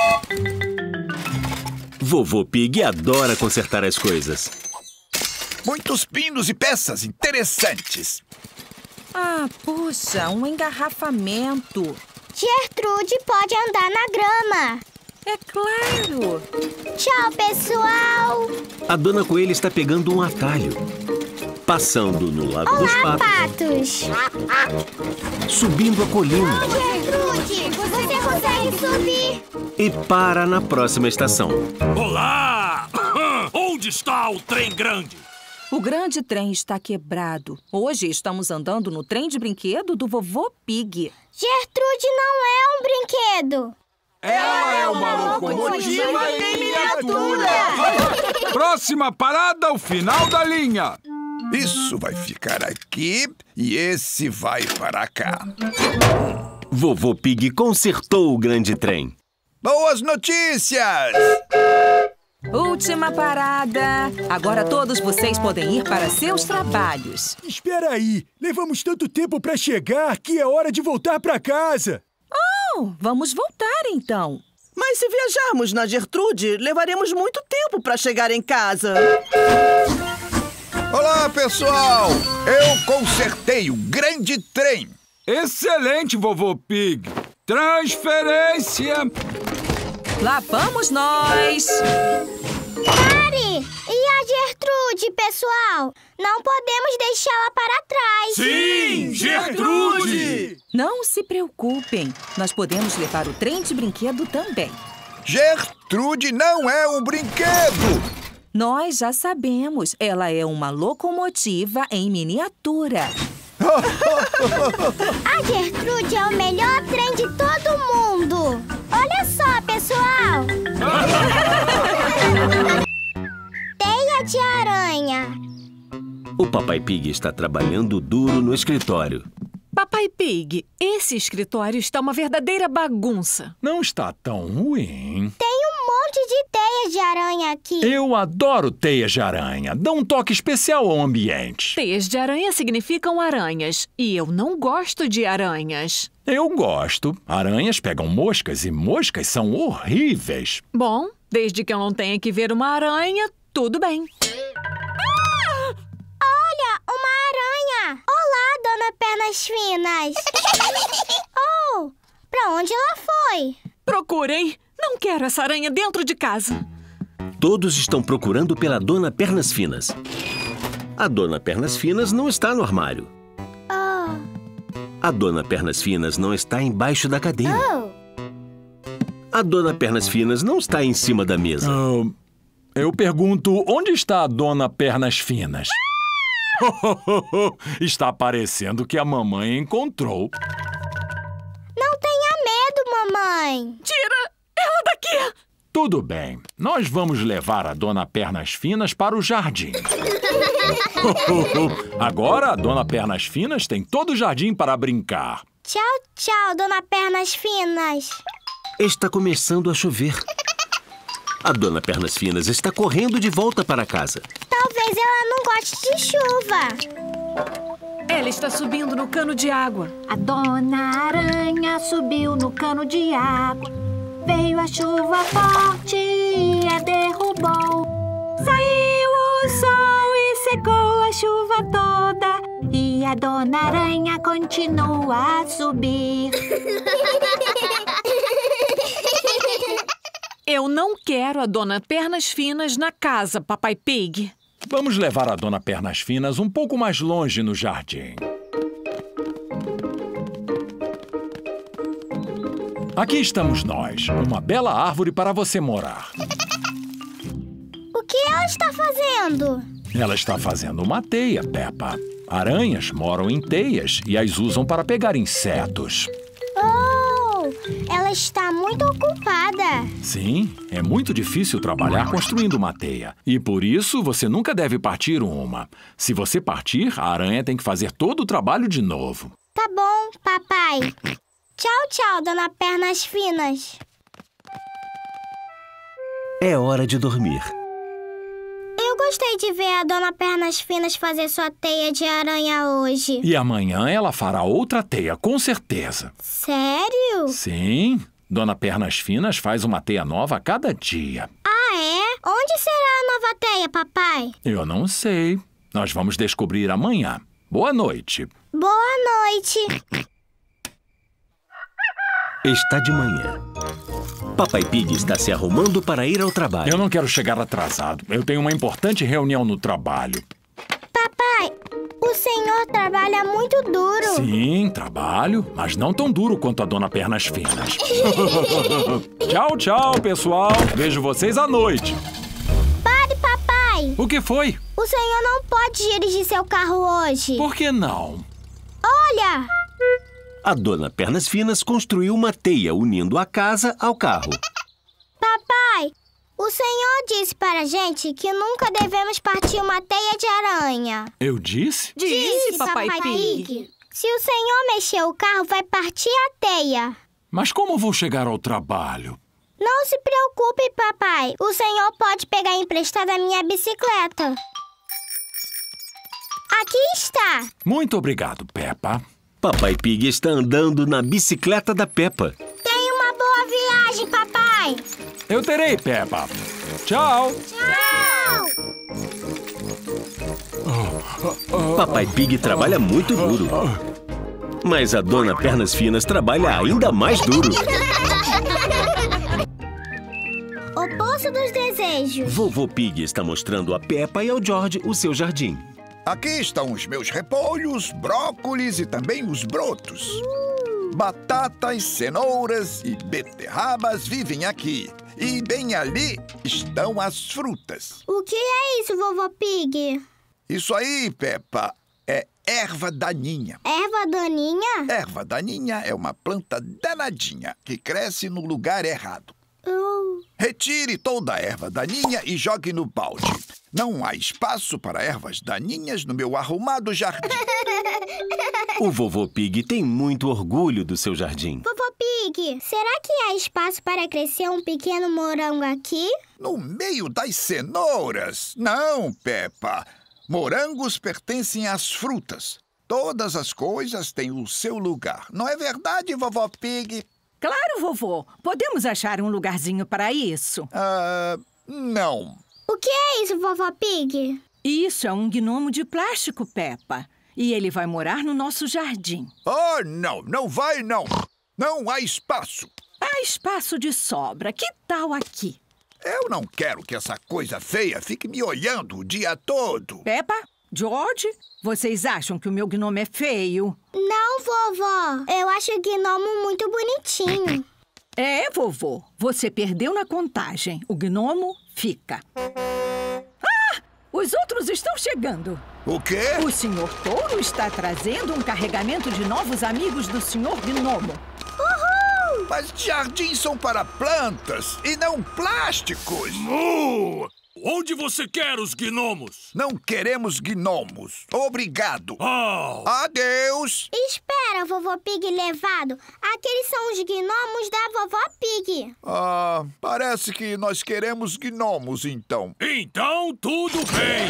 Vovô Pig adora consertar as coisas. Muitos pinos e peças interessantes. Ah, puxa, um engarrafamento. Gertrude pode andar na grama. É claro. Tchau, pessoal. A Dona Coelha está pegando um atalho. Passando no Lago dos Olá, Patos. patos. Subindo a colina. Gertrude, você consegue subir. E para na próxima estação. Olá! Onde está o trem grande? O grande trem está quebrado. Hoje estamos andando no trem de brinquedo do Vovô Pig. Gertrude não é um brinquedo. Ela é uma locomotiva em miniatura. Próxima parada, o final da linha. Isso vai ficar aqui e esse vai para cá. Vovô Pig consertou o grande trem. Boas notícias! Última parada. Agora todos vocês podem ir para seus trabalhos. Espera aí. Levamos tanto tempo para chegar que é hora de voltar para casa. Oh, vamos voltar então. Mas se viajarmos na Gertrude, levaremos muito tempo para chegar em casa. Olá, pessoal! Eu consertei o grande trem. Excelente, Vovô Pig. Transferência. Lá vamos nós! Pare! E a Gertrude, pessoal? Não podemos deixá-la para trás. Sim, Gertrude! Não se preocupem. Nós podemos levar o trem de brinquedo também. Gertrude não é um brinquedo! Nós já sabemos. Ela é uma locomotiva em miniatura. A Gertrude é o melhor trem de todo mundo. Olha só, pessoal! O Papai Pig está trabalhando duro no escritório. Papai Pig, esse escritório está uma verdadeira bagunça. Não está tão ruim. Tem um monte de teias de aranha aqui. Eu adoro teias de aranha. Dá um toque especial ao ambiente. Teias de aranha significam aranhas. E eu não gosto de aranhas. Eu gosto. Aranhas pegam moscas e moscas são horríveis. Bom, desde que eu não tenha que ver uma aranha, tudo bem. Olha, uma aranha! Olá, Dona Pernas Finas! Oh, pra onde ela foi? Procurem! Não quero essa aranha dentro de casa. Todos estão procurando pela Dona Pernas Finas. A Dona Pernas Finas não está no armário. A Dona Pernas Finas não está embaixo da cadeira. A Dona Pernas Finas não está em cima da mesa. Eu pergunto, onde está a Dona Pernas Finas? Está parecendo que a mamãe encontrou. Não tenha medo, mamãe. Tira ela daqui! Tudo bem. Nós vamos levar a Dona Pernas Finas para o jardim. Agora a Dona Pernas Finas tem todo o jardim para brincar. Tchau, tchau, Dona Pernas Finas. Está começando a chover. A Dona Pernas Finas está correndo de volta para casa. Talvez ela não goste de chuva. Ela está subindo no cano de água. A Dona Aranha subiu no cano de água. Veio a chuva forte e a derrubou. Saiu o sol e secou a chuva toda. E a Dona Aranha continua a subir. Eu não quero a Dona Pernas Finas na casa, Papai Pig. Vamos levar a Dona Pernas Finas um pouco mais longe no jardim. Aqui estamos nós, uma bela árvore para você morar. O que ela está fazendo? Ela está fazendo uma teia, Peppa. Aranhas moram em teias e as usam para pegar insetos. Oh, ela está muito ocupada. Sim, é muito difícil trabalhar construindo uma teia. E por isso você nunca deve partir uma. Se você partir, a aranha tem que fazer todo o trabalho de novo. Tá bom, papai. Tchau, tchau, Dona Pernas Finas. É hora de dormir. Eu gostei de ver a Dona Pernas Finas fazer sua teia de aranha hoje. E amanhã ela fará outra teia, com certeza. Sério? Sim, Dona Pernas Finas faz uma teia nova a cada dia. Ah, é? Onde será a nova teia, papai? Eu não sei. Nós vamos descobrir amanhã. Boa noite. Boa noite. Está de manhã. Papai Pig está se arrumando para ir ao trabalho. Eu não quero chegar atrasado. Eu tenho uma importante reunião no trabalho. Papai, o senhor trabalha muito duro. Sim, trabalho, mas não tão duro quanto a Dona Pernas Finas. Tchau, tchau, pessoal. Vejo vocês à noite. Pare, papai. O que foi? O senhor não pode dirigir seu carro hoje. Por que não? Olha! A Dona Pernas Finas construiu uma teia unindo a casa ao carro. Papai, o senhor disse para a gente que nunca devemos partir uma teia de aranha. Eu disse? Disse, Papai Pig. Se o senhor mexer o carro, vai partir a teia. Mas como vou chegar ao trabalho? Não se preocupe, papai. O senhor pode pegar emprestada a minha bicicleta. Aqui está. Muito obrigado, Peppa. Papai Pig está andando na bicicleta da Peppa. Tenha uma boa viagem, papai. Eu terei, Peppa. Tchau. Tchau. Papai Pig trabalha muito duro. Mas a Dona Pernas Finas trabalha ainda mais duro. O Poço dos Desejos. Vovô Pig está mostrando a Peppa e ao George o seu jardim. Aqui estão os meus repolhos, brócolis e também os brotos. Batatas, cenouras e beterrabas vivem aqui. E bem ali estão as frutas. O que é isso, Vovô Pig? Isso aí, Peppa, é erva daninha. Erva daninha? Erva daninha é uma planta danadinha que cresce no lugar errado. Retire toda a erva daninha e jogue no balde. Não há espaço para ervas daninhas no meu arrumado jardim. O Vovô Pig tem muito orgulho do seu jardim. Vovô Pig, será que há espaço para crescer um pequeno morango aqui? No meio das cenouras? Não, Peppa. Morangos pertencem às frutas. Todas as coisas têm o seu lugar. Não é verdade, Vovô Pig? Claro, vovô. Podemos achar um lugarzinho para isso. Não. O que é isso, Vovô Pig? Isso é um gnomo de plástico, Peppa. E ele vai morar no nosso jardim. Oh, não. Não vai, não. Não há espaço. Há espaço de sobra. Que tal aqui? Eu não quero que essa coisa feia fique me olhando o dia todo. Peppa, George, vocês acham que o meu gnomo é feio? Não, vovó. Eu acho o gnomo muito bonitinho. É, vovô. Você perdeu na contagem. O gnomo fica. Ah! Os outros estão chegando. O quê? O Sr. Touro está trazendo um carregamento de novos amigos do Sr. Gnomo. Uhul! Mas jardins são para plantas e não plásticos. Onde você quer os gnomos? Não queremos gnomos. Obrigado. Adeus. Espera, Vovô Pig levado. Aqueles são os gnomos da Vovó Pig. Parece que nós queremos gnomos, então. Então, tudo bem.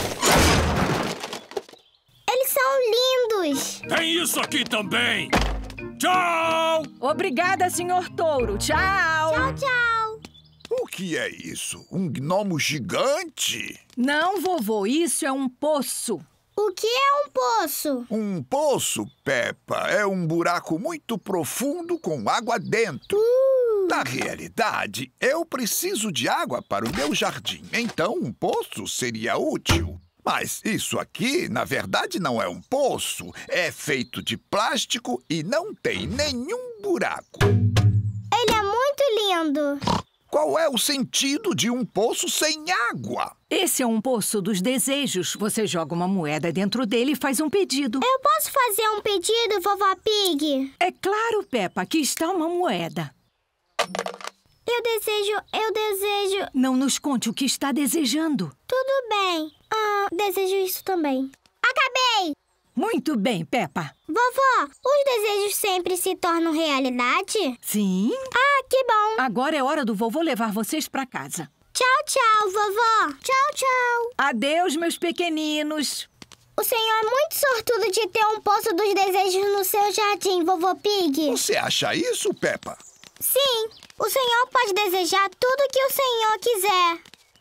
Eles são lindos. Tem isso aqui também. Tchau! Obrigada, Sr. Touro. Tchau. Tchau, tchau. O que é isso? Um gnomo gigante? Não, vovô. Isso é um poço. O que é um poço? Um poço, Peppa, é um buraco muito profundo com água dentro. Na realidade, eu preciso de água para o meu jardim. Então, um poço seria útil. Mas isso aqui, na verdade, não é um poço. É feito de plástico e não tem nenhum buraco. Ele é muito lindo. Qual é o sentido de um poço sem água? Esse é um poço dos desejos. Você joga uma moeda dentro dele e faz um pedido. Eu posso fazer um pedido, Vovó Pig? É claro, Peppa. Aqui está uma moeda. Eu desejo... Não nos conte o que está desejando. Tudo bem. Desejo isso também. Acabei! Muito bem, Peppa. Vovó, os desejos sempre se tornam realidade? Sim. Que bom. Agora é hora do vovô levar vocês para casa. Tchau, tchau, vovó. Tchau, tchau. Adeus, meus pequeninos. O senhor é muito sortudo de ter um poço dos desejos no seu jardim, Vovô Pig. Você acha isso, Peppa? Sim. O senhor pode desejar tudo que o senhor quiser.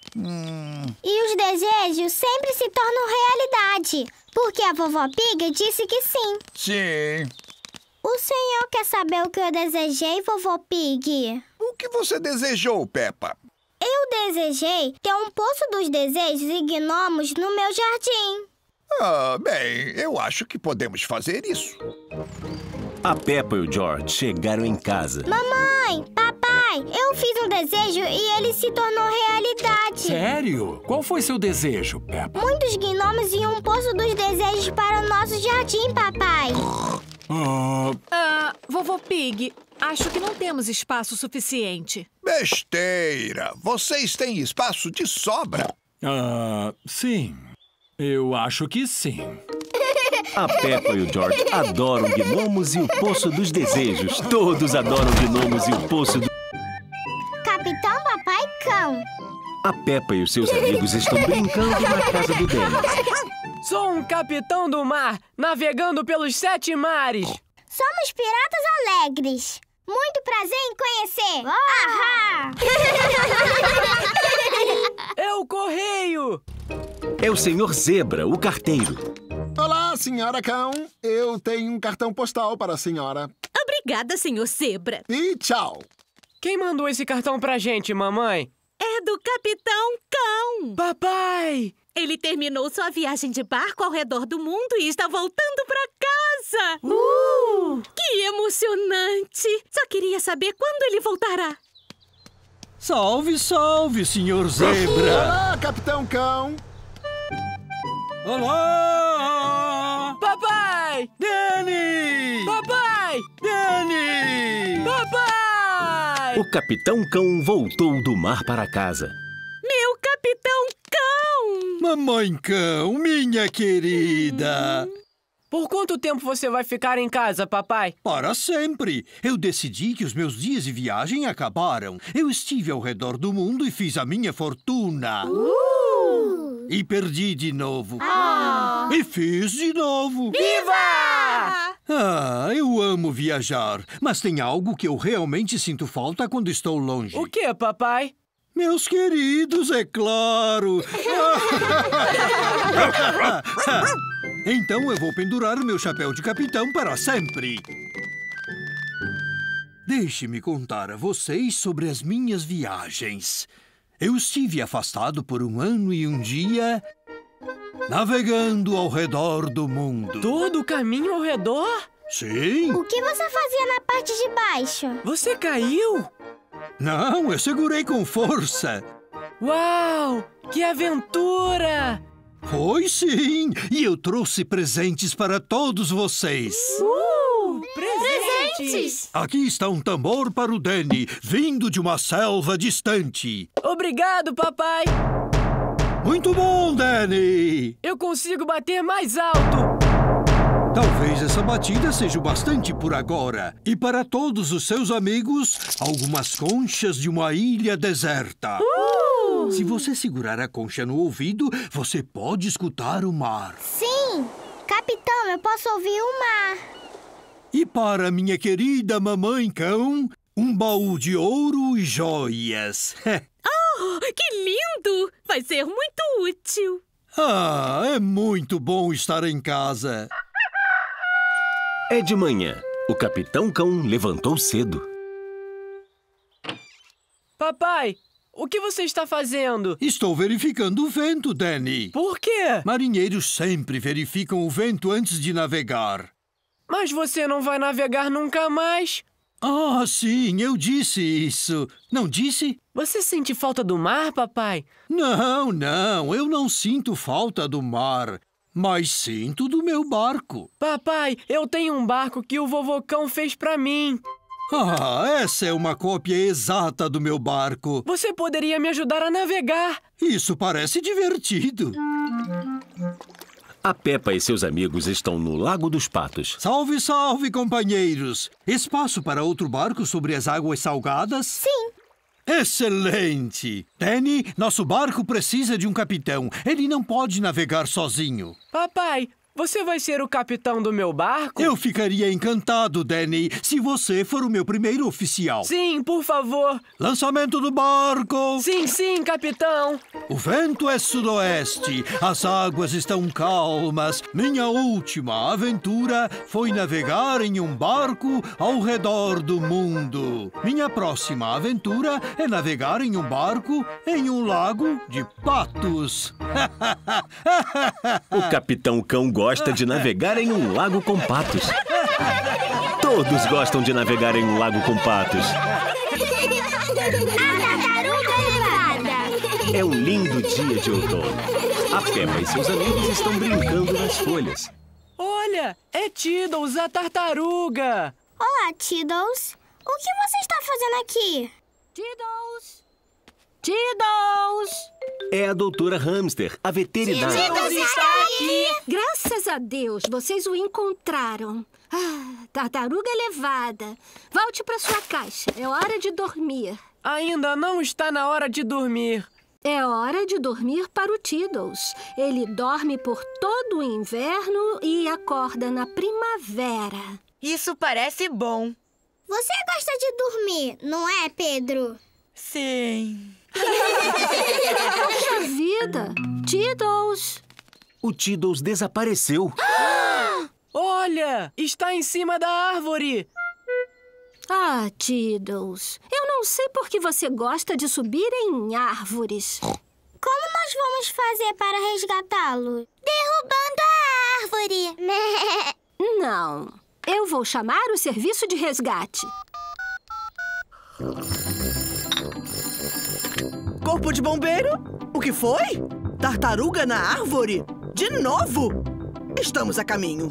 E os desejos sempre se tornam realidade. Porque a Vovó Pig disse que sim. Sim. O senhor quer saber o que eu desejei, Vovô Pig? O que você desejou, Peppa? Eu desejei ter um poço dos desejos e gnomos no meu jardim. Bem, eu acho que podemos fazer isso. A Peppa e o George chegaram em casa. Mamãe, papai, eu fiz um desejo e ele se tornou realidade. Sério? Qual foi seu desejo, Peppa? Muitos gnomos e um poço dos desejos para o nosso jardim, papai. Vovô Pig, acho que não temos espaço suficiente. Besteira! Vocês têm espaço de sobra. Sim. Eu acho que sim. A Peppa e o George adoram gnomos e o Poço dos Desejos. Todos adoram gnomos e o Poço do... Capitão Papai Cão. A Peppa e os seus amigos estão brincando na casa do Dennis. Sou um capitão do mar, navegando pelos 7 mares. Somos piratas alegres. Muito prazer em conhecer. É o correio. É o Senhor Zebra, o carteiro. Olá, senhora Cão. Eu tenho um cartão postal para a senhora. Obrigada, senhor Zebra. E tchau. Quem mandou esse cartão pra gente, mamãe? É do Capitão Cão. Papai! Ele terminou sua viagem de barco ao redor do mundo e está voltando pra casa. Que emocionante! Só queria saber quando ele voltará. Salve, salve, senhor Zebra. Olá, Capitão Cão. Olá! Papai! Dennis! Papai! Dennis! Papai! O Capitão Cão voltou do mar para casa. Meu Capitão Cão! Mamãe Cão, minha querida! Por quanto tempo você vai ficar em casa, papai? Para sempre! Eu decidi que os meus dias de viagem acabaram. Eu estive ao redor do mundo e fiz a minha fortuna. E perdi de novo. E fiz de novo. Viva! Eu amo viajar, mas tem algo que eu realmente sinto falta quando estou longe. O que, papai? Meus queridos, é claro! Então eu vou pendurar o meu chapéu de capitão para sempre. Deixe-me contar a vocês sobre as minhas viagens. Eu estive afastado por 1 ano e 1 dia, navegando ao redor do mundo. Todo o caminho ao redor? Sim. O que você fazia na parte de baixo? Você caiu? Não, eu segurei com força. Uau! Que aventura! Foi sim! E eu trouxe presentes para todos vocês. Presentes! Aqui está um tambor para o Danny, vindo de uma selva distante. Obrigado, papai! Muito bom, Danny! Eu consigo bater mais alto! Talvez essa batida seja o bastante por agora. E para todos os seus amigos, algumas conchas de uma ilha deserta. Se você segurar a concha no ouvido, você pode escutar o mar. Sim! Capitão, eu posso ouvir o mar. E para minha querida mamãe cão, um baú de ouro e joias. Que lindo! Vai ser muito útil. É muito bom estar em casa. É de manhã. O Capitão Cão levantou cedo. Papai, o que você está fazendo? Estou verificando o vento, Danny. Por quê? Marinheiros sempre verificam o vento antes de navegar. Mas você não vai navegar nunca mais? Sim, eu disse isso. Não disse? Você sente falta do mar, papai? Não, eu não sinto falta do mar. Mas sinto do meu barco. Papai, eu tenho um barco que o vovô Cão fez pra mim. Essa é uma cópia exata do meu barco. Você poderia me ajudar a navegar. Isso parece divertido. A Peppa e seus amigos estão no Lago dos Patos. Salve, salve, companheiros! Espaço para outro barco sobre as águas salgadas? Sim. Excelente! Danny, nosso barco precisa de um capitão. Ele não pode navegar sozinho. Papai, você vai ser o capitão do meu barco? Eu ficaria encantado, Danny, se você for o meu primeiro oficial. Sim, por favor. Lançamento do barco. Sim, capitão. O vento é sudoeste, as águas estão calmas. Minha última aventura foi navegar em um barco ao redor do mundo. Minha próxima aventura é navegar em um barco em um lago de patos. O Capitão Cão gosta de navegar em um lago com patos. Todos gostam de navegar em um lago com patos. É um lindo dia de outono. A Peppa e seus amigos estão brincando nas folhas. Olha, é Tiddles, a tartaruga. Olá, Tiddles. O que você está fazendo aqui? Tiddles! É a doutora Hamster, a veterinária. Tiddles está aqui! Graças a Deus, vocês o encontraram. Tartaruga levada. Volte para sua caixa. É hora de dormir. Ainda não está na hora de dormir. É hora de dormir para o Tiddles. Ele dorme por todo o inverno e acorda na primavera. Isso parece bom. Você gosta de dormir, não é, Pedro? Sim. Poxa vida! Tiddles! O Tiddles desapareceu. Olha! Está em cima da árvore! Tiddles, eu não sei por que você gosta de subir em árvores. Como nós vamos fazer para resgatá-lo? Derrubando a árvore! Não, eu vou chamar o serviço de resgate. Corpo de bombeiro? O que foi? Tartaruga na árvore? De novo? Estamos a caminho.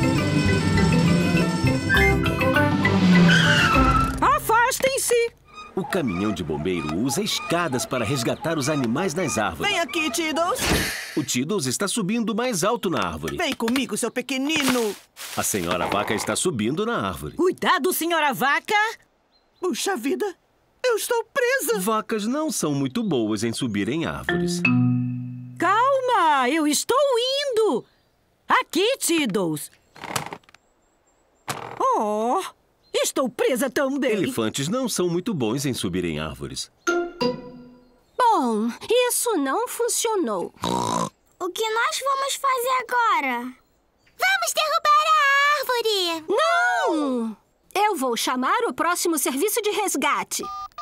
Afastem-se! O caminhão de bombeiro usa escadas para resgatar os animais nas árvores. Vem aqui, Tiddles. O Tiddles está subindo mais alto na árvore. Vem comigo, seu pequenino. A senhora vaca está subindo na árvore. Cuidado, senhora vaca. Puxa vida, eu estou presa. Vacas não são muito boas em subir em árvores. Calma, eu estou indo. Aqui, Tiddles. Oh, estou presa também. Elefantes não são muito bons em subir em árvores. Bom, isso não funcionou. O que nós vamos fazer agora? Vamos derrubar a árvore! Não! Eu vou chamar o próximo serviço de resgate.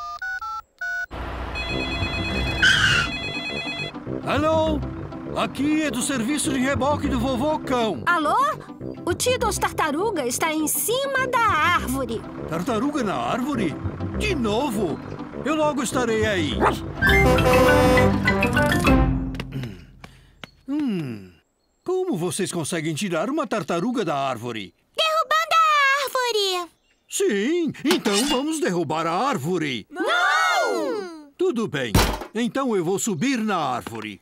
Alô? Aqui é do serviço de reboque do Vovô Cão. Alô? O Tiddles Tartaruga está em cima da árvore. Tartaruga na árvore? De novo? Eu logo estarei aí. Como vocês conseguem tirar uma tartaruga da árvore? Derrubando a árvore! Sim, então vamos derrubar a árvore. Não! Tudo bem, então eu vou subir na árvore.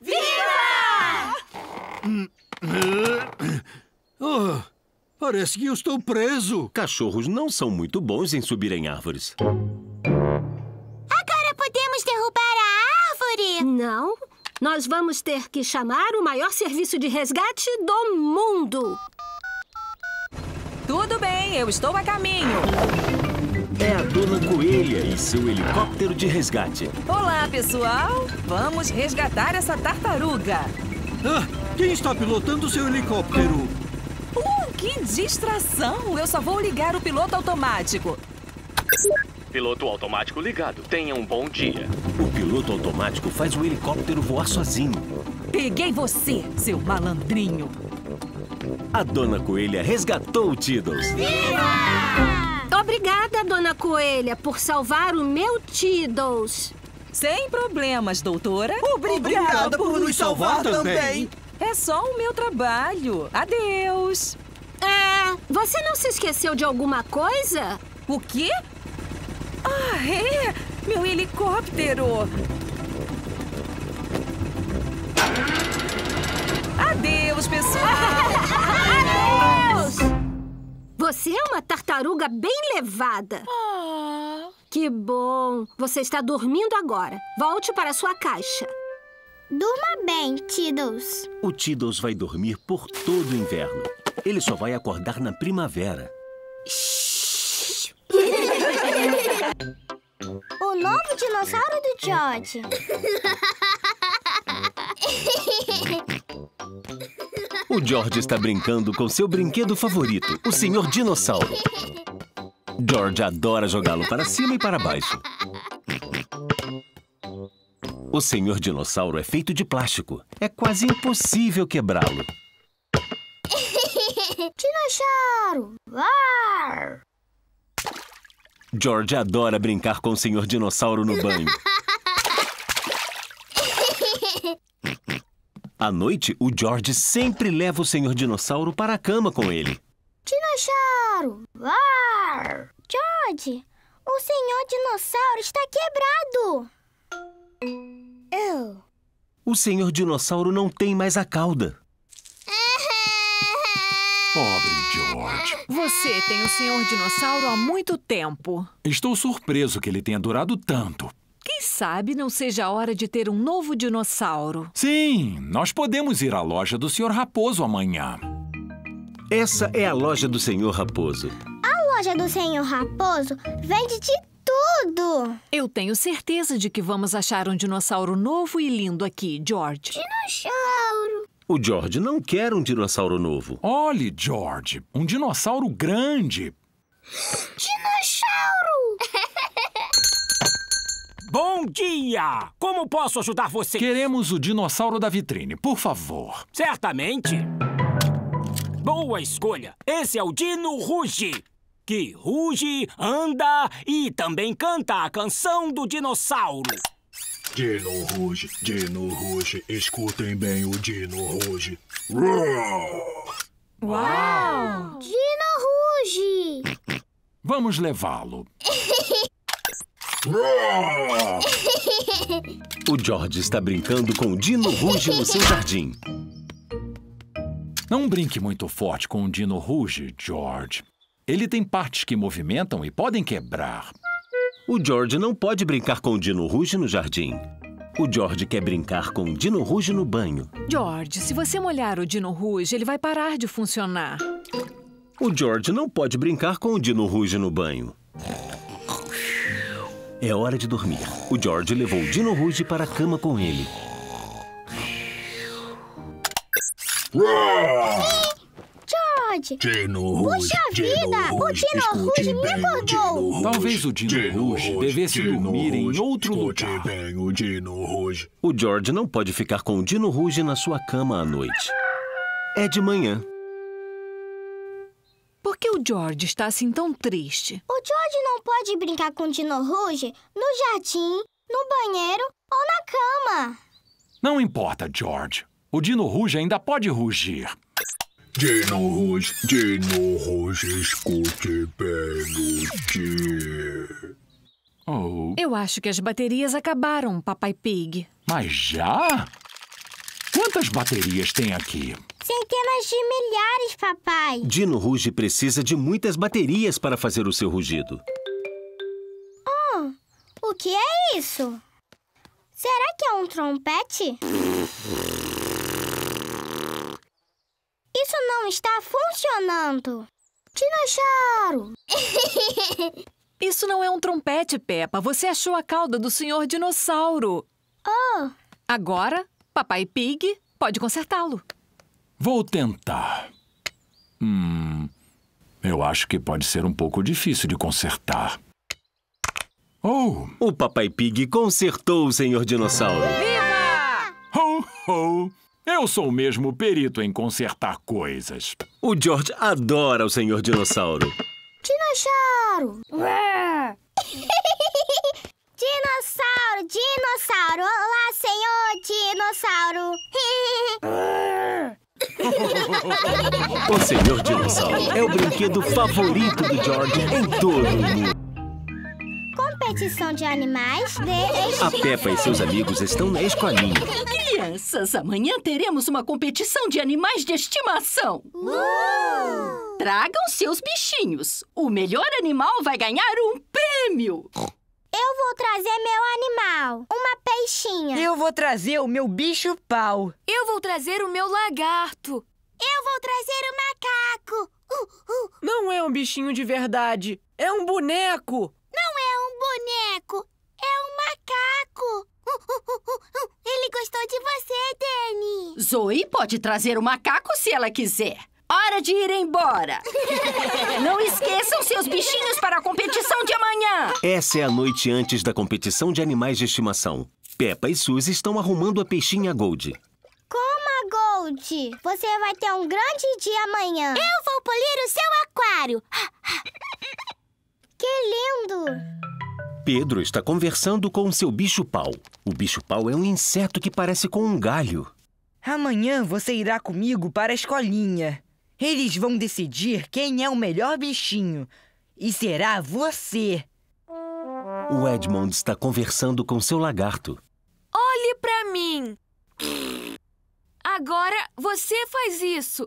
Parece que eu estou preso. Cachorros não são muito bons em subir em árvores. Agora podemos derrubar a árvore? Não. Nós vamos ter que chamar o maior serviço de resgate do mundo. Tudo bem, eu estou a caminho. É a Dona Coelha e seu helicóptero de resgate. Olá, pessoal. Vamos resgatar essa tartaruga. Quem está pilotando seu helicóptero? Que distração! Eu só vou ligar o piloto automático. Piloto automático ligado. Tenha um bom dia. O piloto automático faz o helicóptero voar sozinho. Peguei você, seu malandrinho. A Dona Coelha resgatou o Tiddles. Viva! Obrigada, Dona Coelha, por salvar o meu Tiddles. Sem problemas, doutora. Obrigada por nos salvar também. É só o meu trabalho. Adeus. Você não se esqueceu de alguma coisa? O quê? Ah, é! Meu helicóptero! Adeus, pessoal! Adeus! Você é uma tartaruga bem levada. Que bom! Você está dormindo agora. Volte para sua caixa. Durma bem, Tiddles. O Tiddles vai dormir por todo o inverno. Ele só vai acordar na primavera. O novo dinossauro do George. O George está brincando com seu brinquedo favorito, o Senhor Dinossauro. George adora jogá-lo para cima e para baixo. O Senhor Dinossauro é feito de plástico. É quase impossível quebrá-lo. Dinossauro! Uar! George adora brincar com o Senhor Dinossauro no banho. À noite, o George sempre leva o Senhor Dinossauro para a cama com ele. Dinossauro! Uar! George, o Senhor Dinossauro está quebrado! O Senhor Dinossauro não tem mais a cauda. Pobre George. Você tem o Senhor Dinossauro há muito tempo. Estou surpreso que ele tenha durado tanto. Quem sabe não seja a hora de ter um novo dinossauro. Sim, nós podemos ir à loja do Sr. Raposo amanhã. Essa é a loja do Senhor Raposo. A loja do Senhor Raposo vende de tudo. Eu tenho certeza de que vamos achar um dinossauro novo e lindo aqui, George. Dinossauro. O George não quer um dinossauro novo. Olhe, George, um dinossauro grande. Dinossauro! Bom dia! Como posso ajudar você? Queremos o dinossauro da vitrine, por favor. Certamente. Boa escolha. Esse é o Dino Ruge, que ruge, anda e também canta a canção do dinossauro. Dino Ruge, escutem bem o Dino Ruge. Uau! Dino Ruge! Vamos levá-lo. O George está brincando com o Dino Rouge no seu jardim. Não brinque muito forte com o Dino Rouge, George. Ele tem partes que movimentam e podem quebrar. O George não pode brincar com o Dino Rouge no jardim. O George quer brincar com o Dino Rouge no banho. George, se você molhar o Dino Rouge, ele vai parar de funcionar. O George não pode brincar com o Dino Rouge no banho. É hora de dormir. O George levou o Dino Rouge para a cama com ele. George! Dino Rouge, Puxa vida! O Dino Rouge me acordou! Talvez o Dino Rouge devesse dormir em outro lugar. Bem, o Dino Rouge. O George não pode ficar com o Dino Rouge na sua cama à noite. É de manhã. Por que o George está assim tão triste? O George não pode brincar com o Dino Rouge no jardim, no banheiro ou na cama. Não importa, George. O Dino Rouge ainda pode rugir. Dino Rouge, escute bem o dia. Oh. Eu acho que as baterias acabaram, Papai Pig. Mas já? Quantas baterias tem aqui? Centenas de milhares, papai. Dino Rouge precisa de muitas baterias para fazer o seu rugido. Oh, o que é isso? Será que é um trompete? Isso não está funcionando. Dinossauro! Isso não é um trompete, Peppa. Você achou a cauda do Senhor Dinossauro. Oh! Agora, Papai Pig pode consertá-lo. Vou tentar. Eu acho que pode ser um pouco difícil de consertar. Oh! O Papai Pig consertou o Senhor Dinossauro. Viva! Ho, ho! Eu sou mesmo perito em consertar coisas. O George adora o Senhor Dinossauro. Dinossauro! Dinossauro, dinossauro! Olá, Senhor Dinossauro! O Senhor Dinossauro é o brinquedo favorito do George em todo o mundo. Competição de animais de A Peppa e seus amigos estão na escolinha. Crianças, amanhã teremos uma competição de animais de estimação. Tragam seus bichinhos. O melhor animal vai ganhar um prêmio. Eu vou trazer meu animal, uma peixinha. Eu vou trazer o meu bicho-pau. Eu vou trazer o meu lagarto. Eu vou trazer o macaco. Não é um bichinho de verdade. É um boneco. Não é um boneco. É um macaco. Ele gostou de você, Danny. Zoe pode trazer o macaco se ela quiser. Hora de ir embora. Não esqueçam seus bichinhos para a competição de amanhã. Essa é a noite antes da competição de animais de estimação. Peppa e Suzy estão arrumando a peixinha Gold. Coma, Gold. Você vai ter um grande dia amanhã. Eu vou polir o seu aquário. Que lindo. Pedro está conversando com seu bicho-pau. O bicho-pau é um inseto que parece com um galho. Amanhã você irá comigo para a escolinha. Eles vão decidir quem é o melhor bichinho. E será você. O Edmond está conversando com seu lagarto. Olhe pra mim. Agora você faz isso.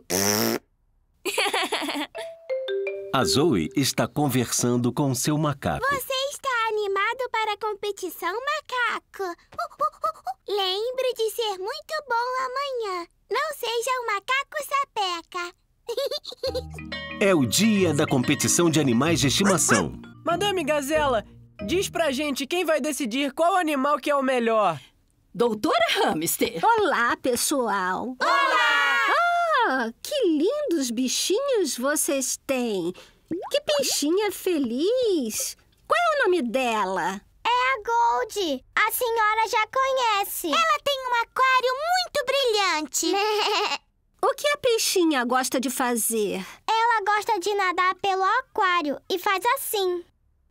A Zoe está conversando com seu macaco. Você está animado para a competição, macaco? Lembre de ser muito bom amanhã. Não seja um macaco sapeca. É o dia da competição de animais de estimação. Madame Gazela, diz pra gente quem vai decidir qual animal que é o melhor. Doutora Hamster. Olá, pessoal. Olá! Ah, que lindos bichinhos vocês têm. Que peixinha feliz. Qual é o nome dela? É a Gold. A senhora já conhece. Ela tem um aquário muito brilhante. O que a peixinha gosta de fazer? Ela gosta de nadar pelo aquário e faz assim.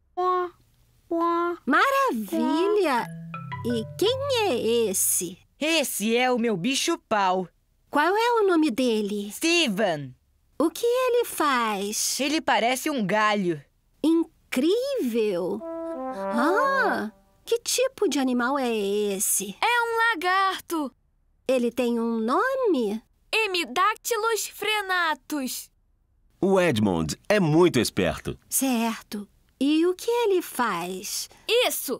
Maravilha! E quem é esse? Esse é o meu bicho-pau. Qual é o nome dele? Steven. O que ele faz? Ele parece um galho. Incrível! Ah, que tipo de animal é esse? É um lagarto. Ele tem um nome? Hemidactylus frenatus. O Edmond é muito esperto. Certo. E o que ele faz? Isso!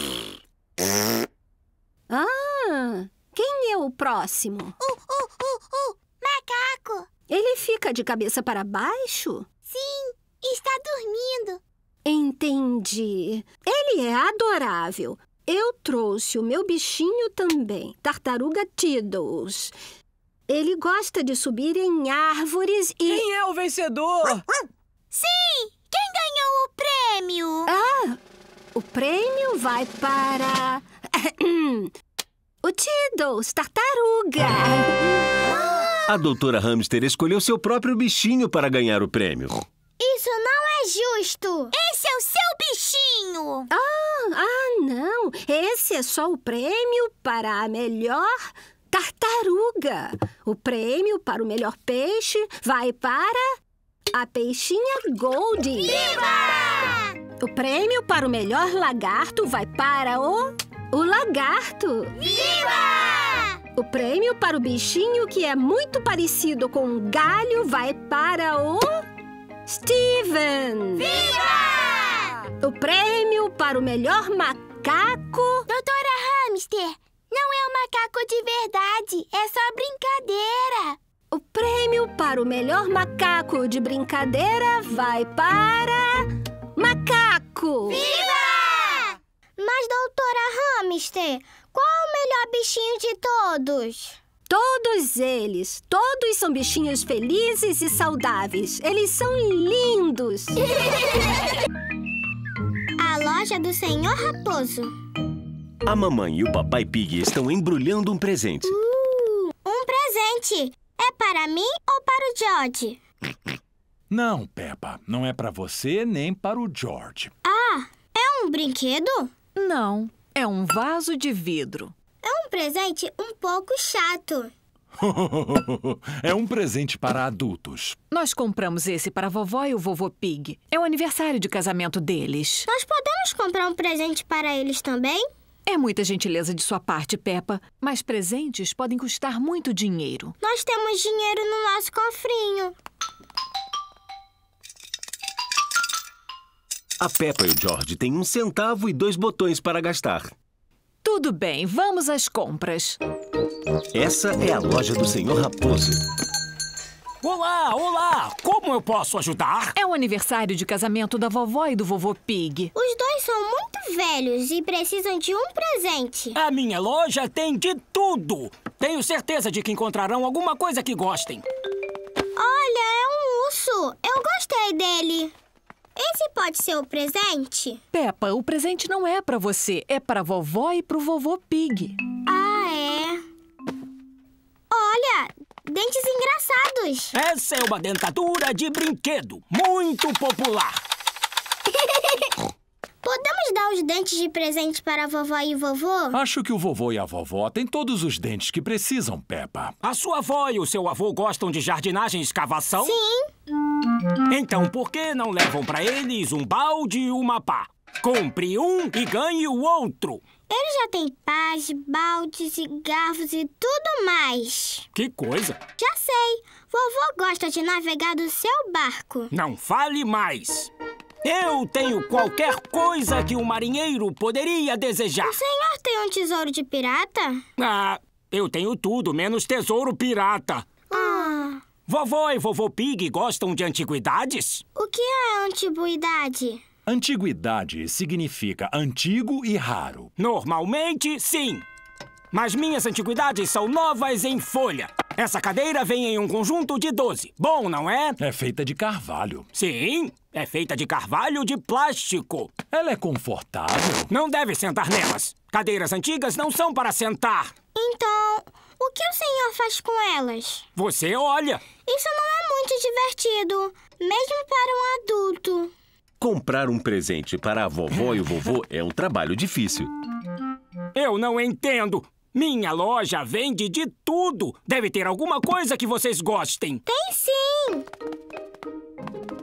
Ah, quem é o próximo? Macaco! Ele fica de cabeça para baixo? Sim, está dormindo. Entendi. Ele é adorável. Eu trouxe o meu bichinho também, Tartaruga Tiddles. Ele gosta de subir em árvores e... Quem é o vencedor? Sim! Quem ganhou o prêmio? Ah, o prêmio vai para... o Tiddles, tartaruga. A doutora Hamster escolheu seu próprio bichinho para ganhar o prêmio. Isso não é justo! Esse é o seu bichinho! Não. Esse é só o prêmio para a melhor tartaruga. O prêmio para o melhor peixe vai para a peixinha Goldie. Viva! O prêmio para o melhor lagarto vai para o lagarto. Viva! O prêmio para o bichinho que é muito parecido com um galho vai para o Steven. Viva! O prêmio para o melhor macaco... Doutora Hamster, não é um macaco de verdade, é só brincadeira. O prêmio para o melhor macaco de brincadeira vai para... Macaco! Viva! Mas, doutora Hamster, qual é o melhor bichinho de todos? Todos eles. Todos são bichinhos felizes e saudáveis. Eles são lindos. A loja do Senhor Raposo. A mamãe e o papai Pig estão embrulhando um presente. Um presente. É para mim ou para o George? Não, Peppa. Não é para você nem para o George. Ah, é um brinquedo? Não, é um vaso de vidro. É um presente um pouco chato. É um presente para adultos. Nós compramos esse para a vovó e o vovô Pig. É o aniversário de casamento deles. Nós podemos comprar um presente para eles também? É muita gentileza de sua parte, Peppa, mas presentes podem custar muito dinheiro. Nós temos dinheiro no nosso cofrinho. A Peppa e o George têm 1 centavo e 2 botões para gastar. Tudo bem, vamos às compras. Essa é a loja do Senhor Raposo. Olá! Como eu posso ajudar? É o aniversário de casamento da vovó e do vovô Pig. Os dois são muito velhos e precisam de um presente. A minha loja tem de tudo. Tenho certeza de que encontrarão alguma coisa que gostem. Olha, é um urso. Eu gostei dele. Esse pode ser o presente? Peppa, o presente não é para você, é para a vovó e para o vovô Pig. Ah, é? Olha, dentes engraçados. Essa é uma dentadura de brinquedo, muito popular. Podemos dar os dentes de presente para a vovó e o vovô? Acho que o vovô e a vovó têm todos os dentes que precisam, Peppa. A sua avó e o seu avô gostam de jardinagem e escavação? Sim. Então, por que não levam para eles um balde e uma pá? Compre um e ganhe o outro. Eles já têm pás, baldes e garfos e tudo mais. Que coisa! Já sei. Vovô gosta de navegar do seu barco. Não fale mais. Eu tenho qualquer coisa que um marinheiro poderia desejar. O senhor tem um tesouro de pirata? Ah, eu tenho tudo, menos tesouro pirata. Vovó e vovô Pig gostam de antiguidades? O que é antiguidade? Antiguidade significa antigo e raro. Normalmente, sim. Mas minhas antiguidades são novas em folha. Essa cadeira vem em um conjunto de 12. Bom, não é? É feita de carvalho. Sim, é feita de carvalho de plástico. Ela é confortável? Não deve sentar nelas. Cadeiras antigas não são para sentar. Então, o que o senhor faz com elas? Você olha. Isso não é muito divertido, mesmo para um adulto. Comprar um presente para a vovó e o vovô é um trabalho difícil. Eu não entendo. Minha loja vende de tudo. Deve ter alguma coisa que vocês gostem. Tem sim. Eu gosto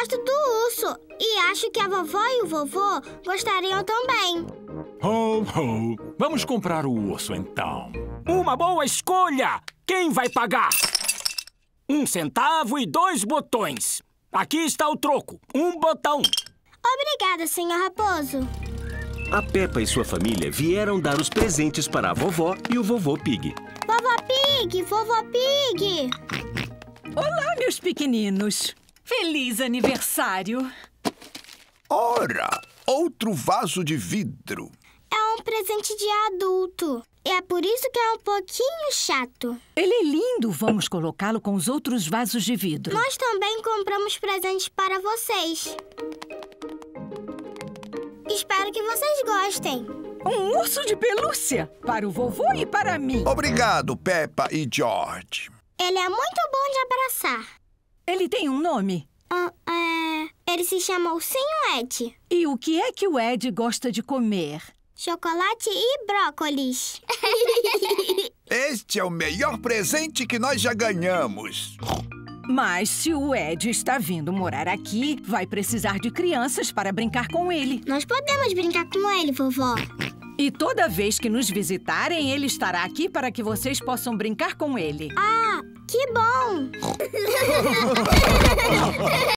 gosto do urso e acho que a vovó e o vovô gostariam também. Ho, ho. Vamos comprar o urso, então. Uma boa escolha! Quem vai pagar? 1 centavo e 2 botões. Aqui está o troco. 1 botão. Obrigada, senhor Raposo. A Peppa e sua família vieram dar os presentes para a vovó e o vovô Pig. Vovó Pig! Vovó Pig! Olá, meus pequeninos. Feliz aniversário. Ora, outro vaso de vidro. É um presente de adulto. E é por isso que é um pouquinho chato. Ele é lindo. Vamos colocá-lo com os outros vasos de vidro. Nós também compramos presentes para vocês. Espero que vocês gostem. Um urso de pelúcia para o vovô e para mim. Obrigado, Peppa e George. Ele é muito bom de abraçar. Ele tem um nome? Ele se chama Ursinho Ed. E o que é que o Ed gosta de comer? Chocolate e brócolis. Este é o melhor presente que nós já ganhamos. Mas se o Ed está vindo morar aqui, vai precisar de crianças para brincar com ele. Nós podemos brincar com ele, vovó. E toda vez que nos visitarem, ele estará aqui para que vocês possam brincar com ele. Ah, que bom!